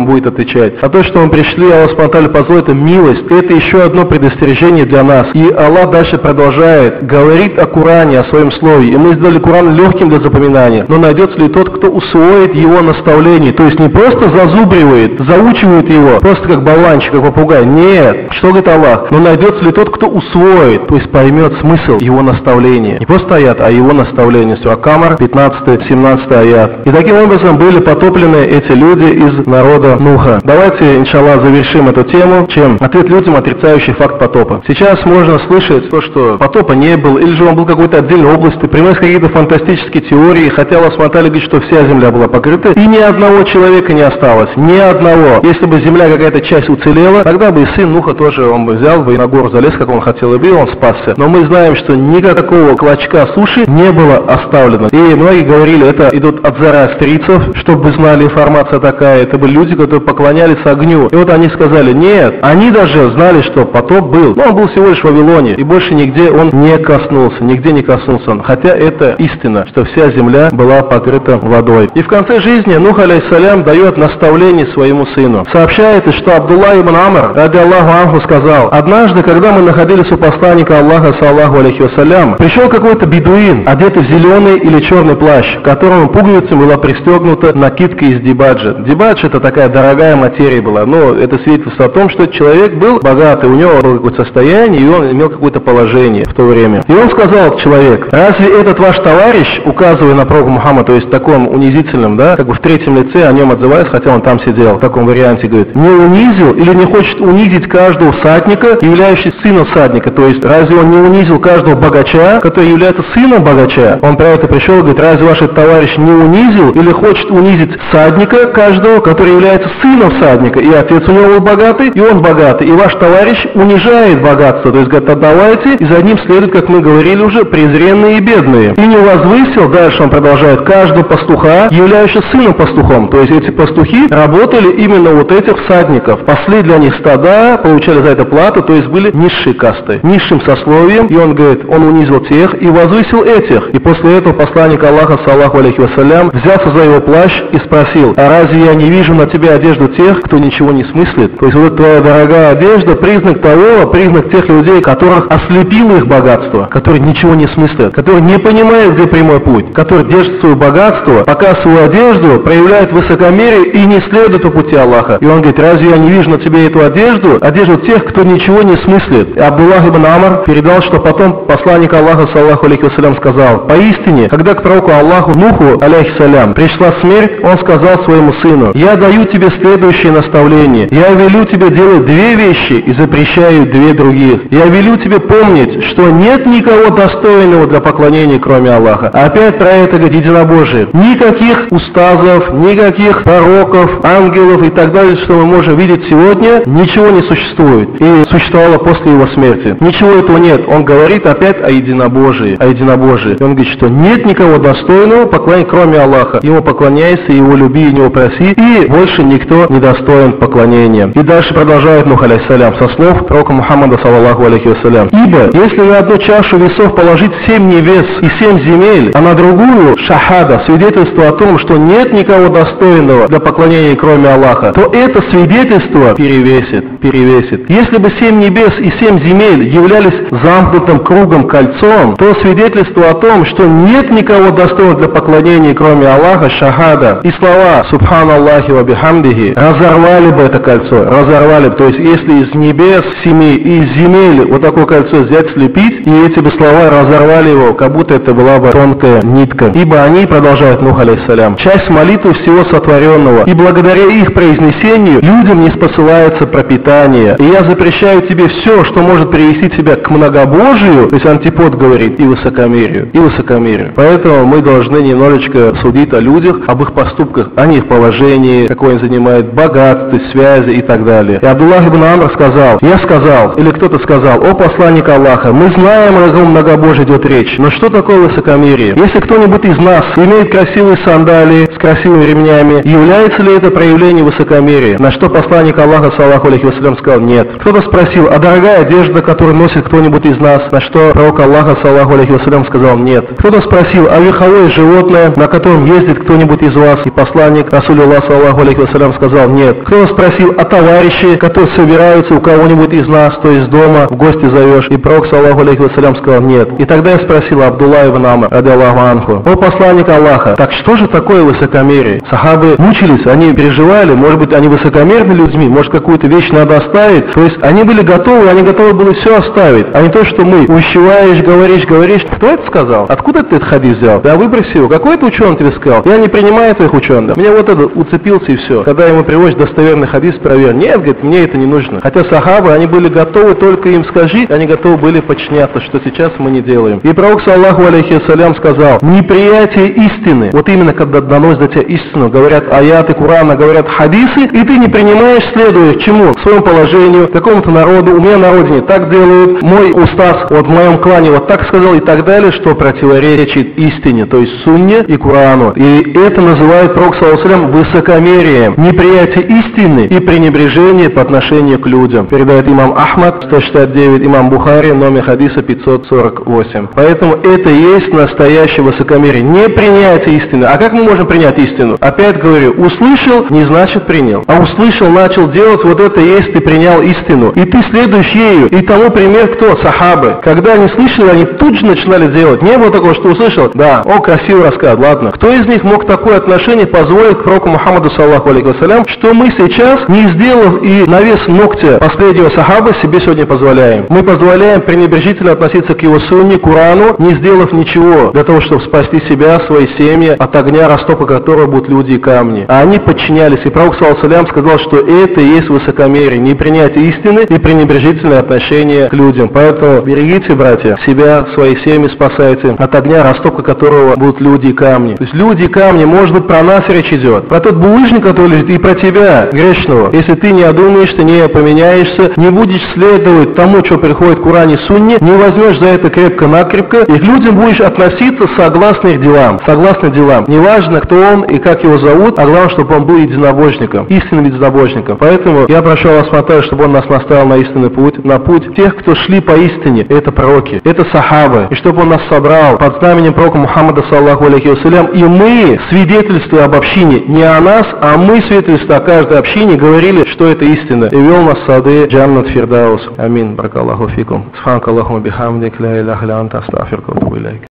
отвечает. А то, что мы пришли, Аллах Субхану позволил, это милость, это еще одно предостережение для нас. И Аллах дальше продолжает, говорит о Коране, о своем слове. И мы сделали Коран легким для запоминания. Но найдется ли тот, кто усвоит его наставление? То есть не просто зазубривает, заучивает его, просто как болванчик, как попугай. Нет. Что говорит Аллах? Но найдется ли тот, кто усвоит, то есть поймет смысл его наставления? Не просто аят, а его наставление. Сура Камар, 15-17 аят. И таким образом были потоплены эти люди из народа Нуха. Давайте, иншаллах, завершим эту тему, чем ответ людям, отрицающий факт потопа. Сейчас можно слышать то, что потопа не было, или же он был в какой-то отдельной области, приносят какие-то фантастические теории, хотя Аллах Субхану говорит, что вся земля была покрыта, и ни одного человека не осталось, ни одного. Если бы земля какая-то часть уцелела, тогда бы и сын Нуха тоже, он бы взял бы и на гору залез, как он хотел, и был, он спасся. Но мы знаем, что никакого клочка суши не было оставлено. И многие говорили, это идут от зороастрийцев, чтобы вы знали, информация такая, это были люди, которые поклонялись огню. И вот они сказали, нет, они даже знали, что потоп был, но он был всего лишь в Вавилоне, и больше нигде он не коснулся, нигде не коснулся он. Хотя это истина, что вся земля была покрыта водой. И в конце жизни Нух алейхиссалям дает наставление своему сыну. Сообщается, что Абдулла ибн Амр, ради Аллаху анху, сказал, однажды, когда мы находились у посланника Аллаха, саллаху алейхи вассалям, пришел какой-то бедуин, одетый в зеленый или черный плащ, к которому пуговицей была пристегнута накидка из дибаджа. Дибадж — это такая дорогая материя была, но это свидетельство о том, что человек был богатый, у него было какое-то состояние, и он имел какое-то положение в то время. И он сказал, человек, разве этот ваш товарищ, указывая на пророка Мухаммада, то есть в таком унизительном, да, как бы в третьем лице о нем отзываясь, хотя он там сидел, в таком варианте, говорит, не унизил или не хочет унизить каждого всадника, являющегося сыном всадника, то есть разве он не унизил каждого богача, который является сыном богача? Он про это пришел и говорит, разве ваш товарищ не унизил или хочет унизить всадника каждого, который является сыном всадника, и отец у него был богатый, и он богатый, и ваш товарищ унижает богатство, то есть говорит, отдавайте, и за ним следует, как мы говорили уже, презренные и бедные. И не возвысил, дальше он продолжает, каждого пастуха, являющегося сыном пастухом, то есть эти пастухи работали именно вот этих всадников, пасли для них стада, получали за это плату, то есть были низшие касты, низшим сословием, и он говорит, он унизил тех и возвысил этих. И после этого посланник Аллаха, саллаху алейхи вассалям, взялся за его плащ и спросил, а разве я не вижу на тебе одежду тех, кто ничего не смыслит? То есть вот эта твоя дорогая одежда, признак того, признак тех людей, которых ослепило их богатство, которые ничего не смыслят, которые не понимают, где прямой путь, которые держат свое богатство, пока свою одежду проявляют высокомерие и не следуют по пути Аллаха. И он говорит, разве я не вижу на тебе эту одежду тех, кто ничего не смыслит? И Абдуллах ибн Амр передал, что потом посланник Аллаха, саллаху алейхи вассалям, сказал, поистине, когда к пророку Аллаху Нуху, алейхиссалям, пришла смерть, он сказал своему сыну, я даю тебе следующее наставление, я велю тебе делать две вещи и запрещаю две других. Я велю тебе помнить, что нет никого достойного для поклонения, кроме Аллаха. Опять про это говорит единобожие. Никаких устазов, никаких пророков, ангелов и так далее, что мы можем видеть сегодня, ничего не существует. И существовало после его смерти. Ничего этого нет. Он говорит опять о единобожии. И он говорит, что нет никого достойного поклонения, кроме Аллаха. Ему поклоняйся, его люби, и него проси, и больше никто не достоин поклонения. И дальше продолжает Нух алейхиссалям со слов пророка Мухаммада, саллаллаху алейхи вассалям. Ибо, если на одну чашу весов положить 7 небес и 7 земель, а на другую шахада, свидетельство о том, что нет никого достойного для поклонения, кроме Аллаха, то это свидетельство перевесит. Если бы 7 небес и 7 земель являлись замкнутым кругом, кольцом, то свидетельство о том, что нет никого достойного для поклонения, кроме Аллаха, шахада, и слова «Субханаллахи ва бихамдихи» разорвали бы это кольцо, то есть если из небес 7 и из земель вот такое кольцо взять, слепить, и эти бы слова разорвали его, как будто это была бы тонкая нитка. Ибо они, продолжает Нух алейхиссалям, часть молитвы всего сотворенного, и благодаря их произнесению людям не спосылается пропитание. И я запрещаю тебе все, что может привести тебя к многобожию, то есть антипод говорит, и высокомерию. Поэтому мы должны немножечко судить о людях, об их поступках, о их положении, какое они занимают, богатстве, связи и так далее. И Абдуллах ибн Амр сказал, или кто-то сказал, о посланник Аллаха, мы знаем, о каком многобожии идет речь, но что такое высокомерие? Если кто-нибудь из нас имеет красивые сандалии, с красивыми ремнями. Является ли это проявление высокомерия? На что посланник Аллаха, саллаху алейхи вассалям, сказал: нет. Кто-то спросил: а дорогая одежда, которую носит кто-нибудь из нас? На что пророк Аллаха, саллаху алейхи вассалям, сказал: нет. Кто-то спросил: а верховое животное, на котором ездит кто-нибудь из вас? И посланник Расулюллах, саллаху алейхи вассалям, сказал: нет. Кто-то спросил: а товарищи, которые собираются у кого-нибудь из нас, то есть дома, в гости зовешь? И пророк, саллаху алейхи вассалям, сказал: нет. И тогда я спросил Абдулла ибн Амр, ради Аллаху анху: о посланник Аллаха, так что же такое высокомерие? Сахабы мучились, они переживали, может быть, они высокомерны людьми, может, какую-то вещь надо оставить. То есть они были готовы, они готовы были все оставить, а не то, что мы увещеваешь, говоришь. Кто это сказал? Откуда ты этот хадис взял? Да выброси его. Какой это ученый тебе сказал? Я не принимаю твоих ученых. Меня вот это уцепился и все. Когда ему приводят достоверный хадис, проверь. Нет, говорит, мне это не нужно. Хотя сахабы, они были готовы, только им скажи, они готовы были подчиняться, что сейчас мы не делаем. И пророк, саллаху алейхи вассалям, сказал: неприятие истины, вот именно когда доносят до тебя истину, говорят аяты Курана, говорят хадисы, и ты не принимаешь, следуя к чему? К своему положению, какому-то народу, у меня на родине так делают, мой устаз, вот в моем клане вот так сказал и так далее, что противоречит истине, то есть сунне и Курану. И это называет пророк, саллаху алейхи вассалям, высокомерием, неприятие истины и пренебрежение по отношению к людям. Передает имам Ахмад, 169, имам Бухари, номер хадиса 548. Поэтому это и есть настоящее высокомерие, не принятие истины. А как мы можем принять истину? Опять говорю, услышал, не значит принял. А услышал, начал делать, вот это и есть ты принял истину. И ты следуешь ею. И тому пример кто? Сахабы. Когда они слышали, они тут же начинали делать. Не было такого, что услышал, да, о, красивый рассказ, ладно. Кто из них мог такое отношение позволить пророку Мухаммаду, саллаху алейхи вассалям, что мы сейчас, не сделав и навес ногтя последнего сахаба, себе сегодня позволяем? Мы позволяем пренебрежительно относиться к его сунне, Курану, не сделав ничего для того, чтобы спасти себя, свои семьи от огня, растопа которого будут люди и камни. А они подчинялись, и пророк, саллаллаху алейхи вассалям, сказал, что это и есть высокомерие, непринятие истины и пренебрежительное отношение к людям. Поэтому берегите, братья, себя, свои семьи спасайте от огня, растопка которого будут люди и камни. То есть люди и камни, может быть, про нас речь идет, про тот булыжник, который лежит, и про тебя, грешного. Если ты не одумаешься, не поменяешься, не будешь следовать тому, что приходит в Куране и Сунне, не возьмешь за это крепко-накрепко, и к людям будешь относиться согласно их делам. Согласно делам. Неважно, кто он и как его зовут, а главное, чтобы он был единобожником, истинным единобожником. Поэтому я прошу Аллаха Субхану, чтобы он нас наставил на истинный путь, на путь тех, кто шли по истине. Это пророки, это сахабы. И чтобы он нас собрал под знаменем пророка Мухаммада, саллаху алейхи вассалям, и мы, свидетельствуя об общине, не о нас, а мы, свидетельствуя о каждой общине, говорили, что это истина. И вел нас в сады Джаннат Фирдаус. Амин. Баракаллаху фикум. Субханак Аллахумма бихамдик, ла иляха илля анта, астагфирука ва атубу илейк.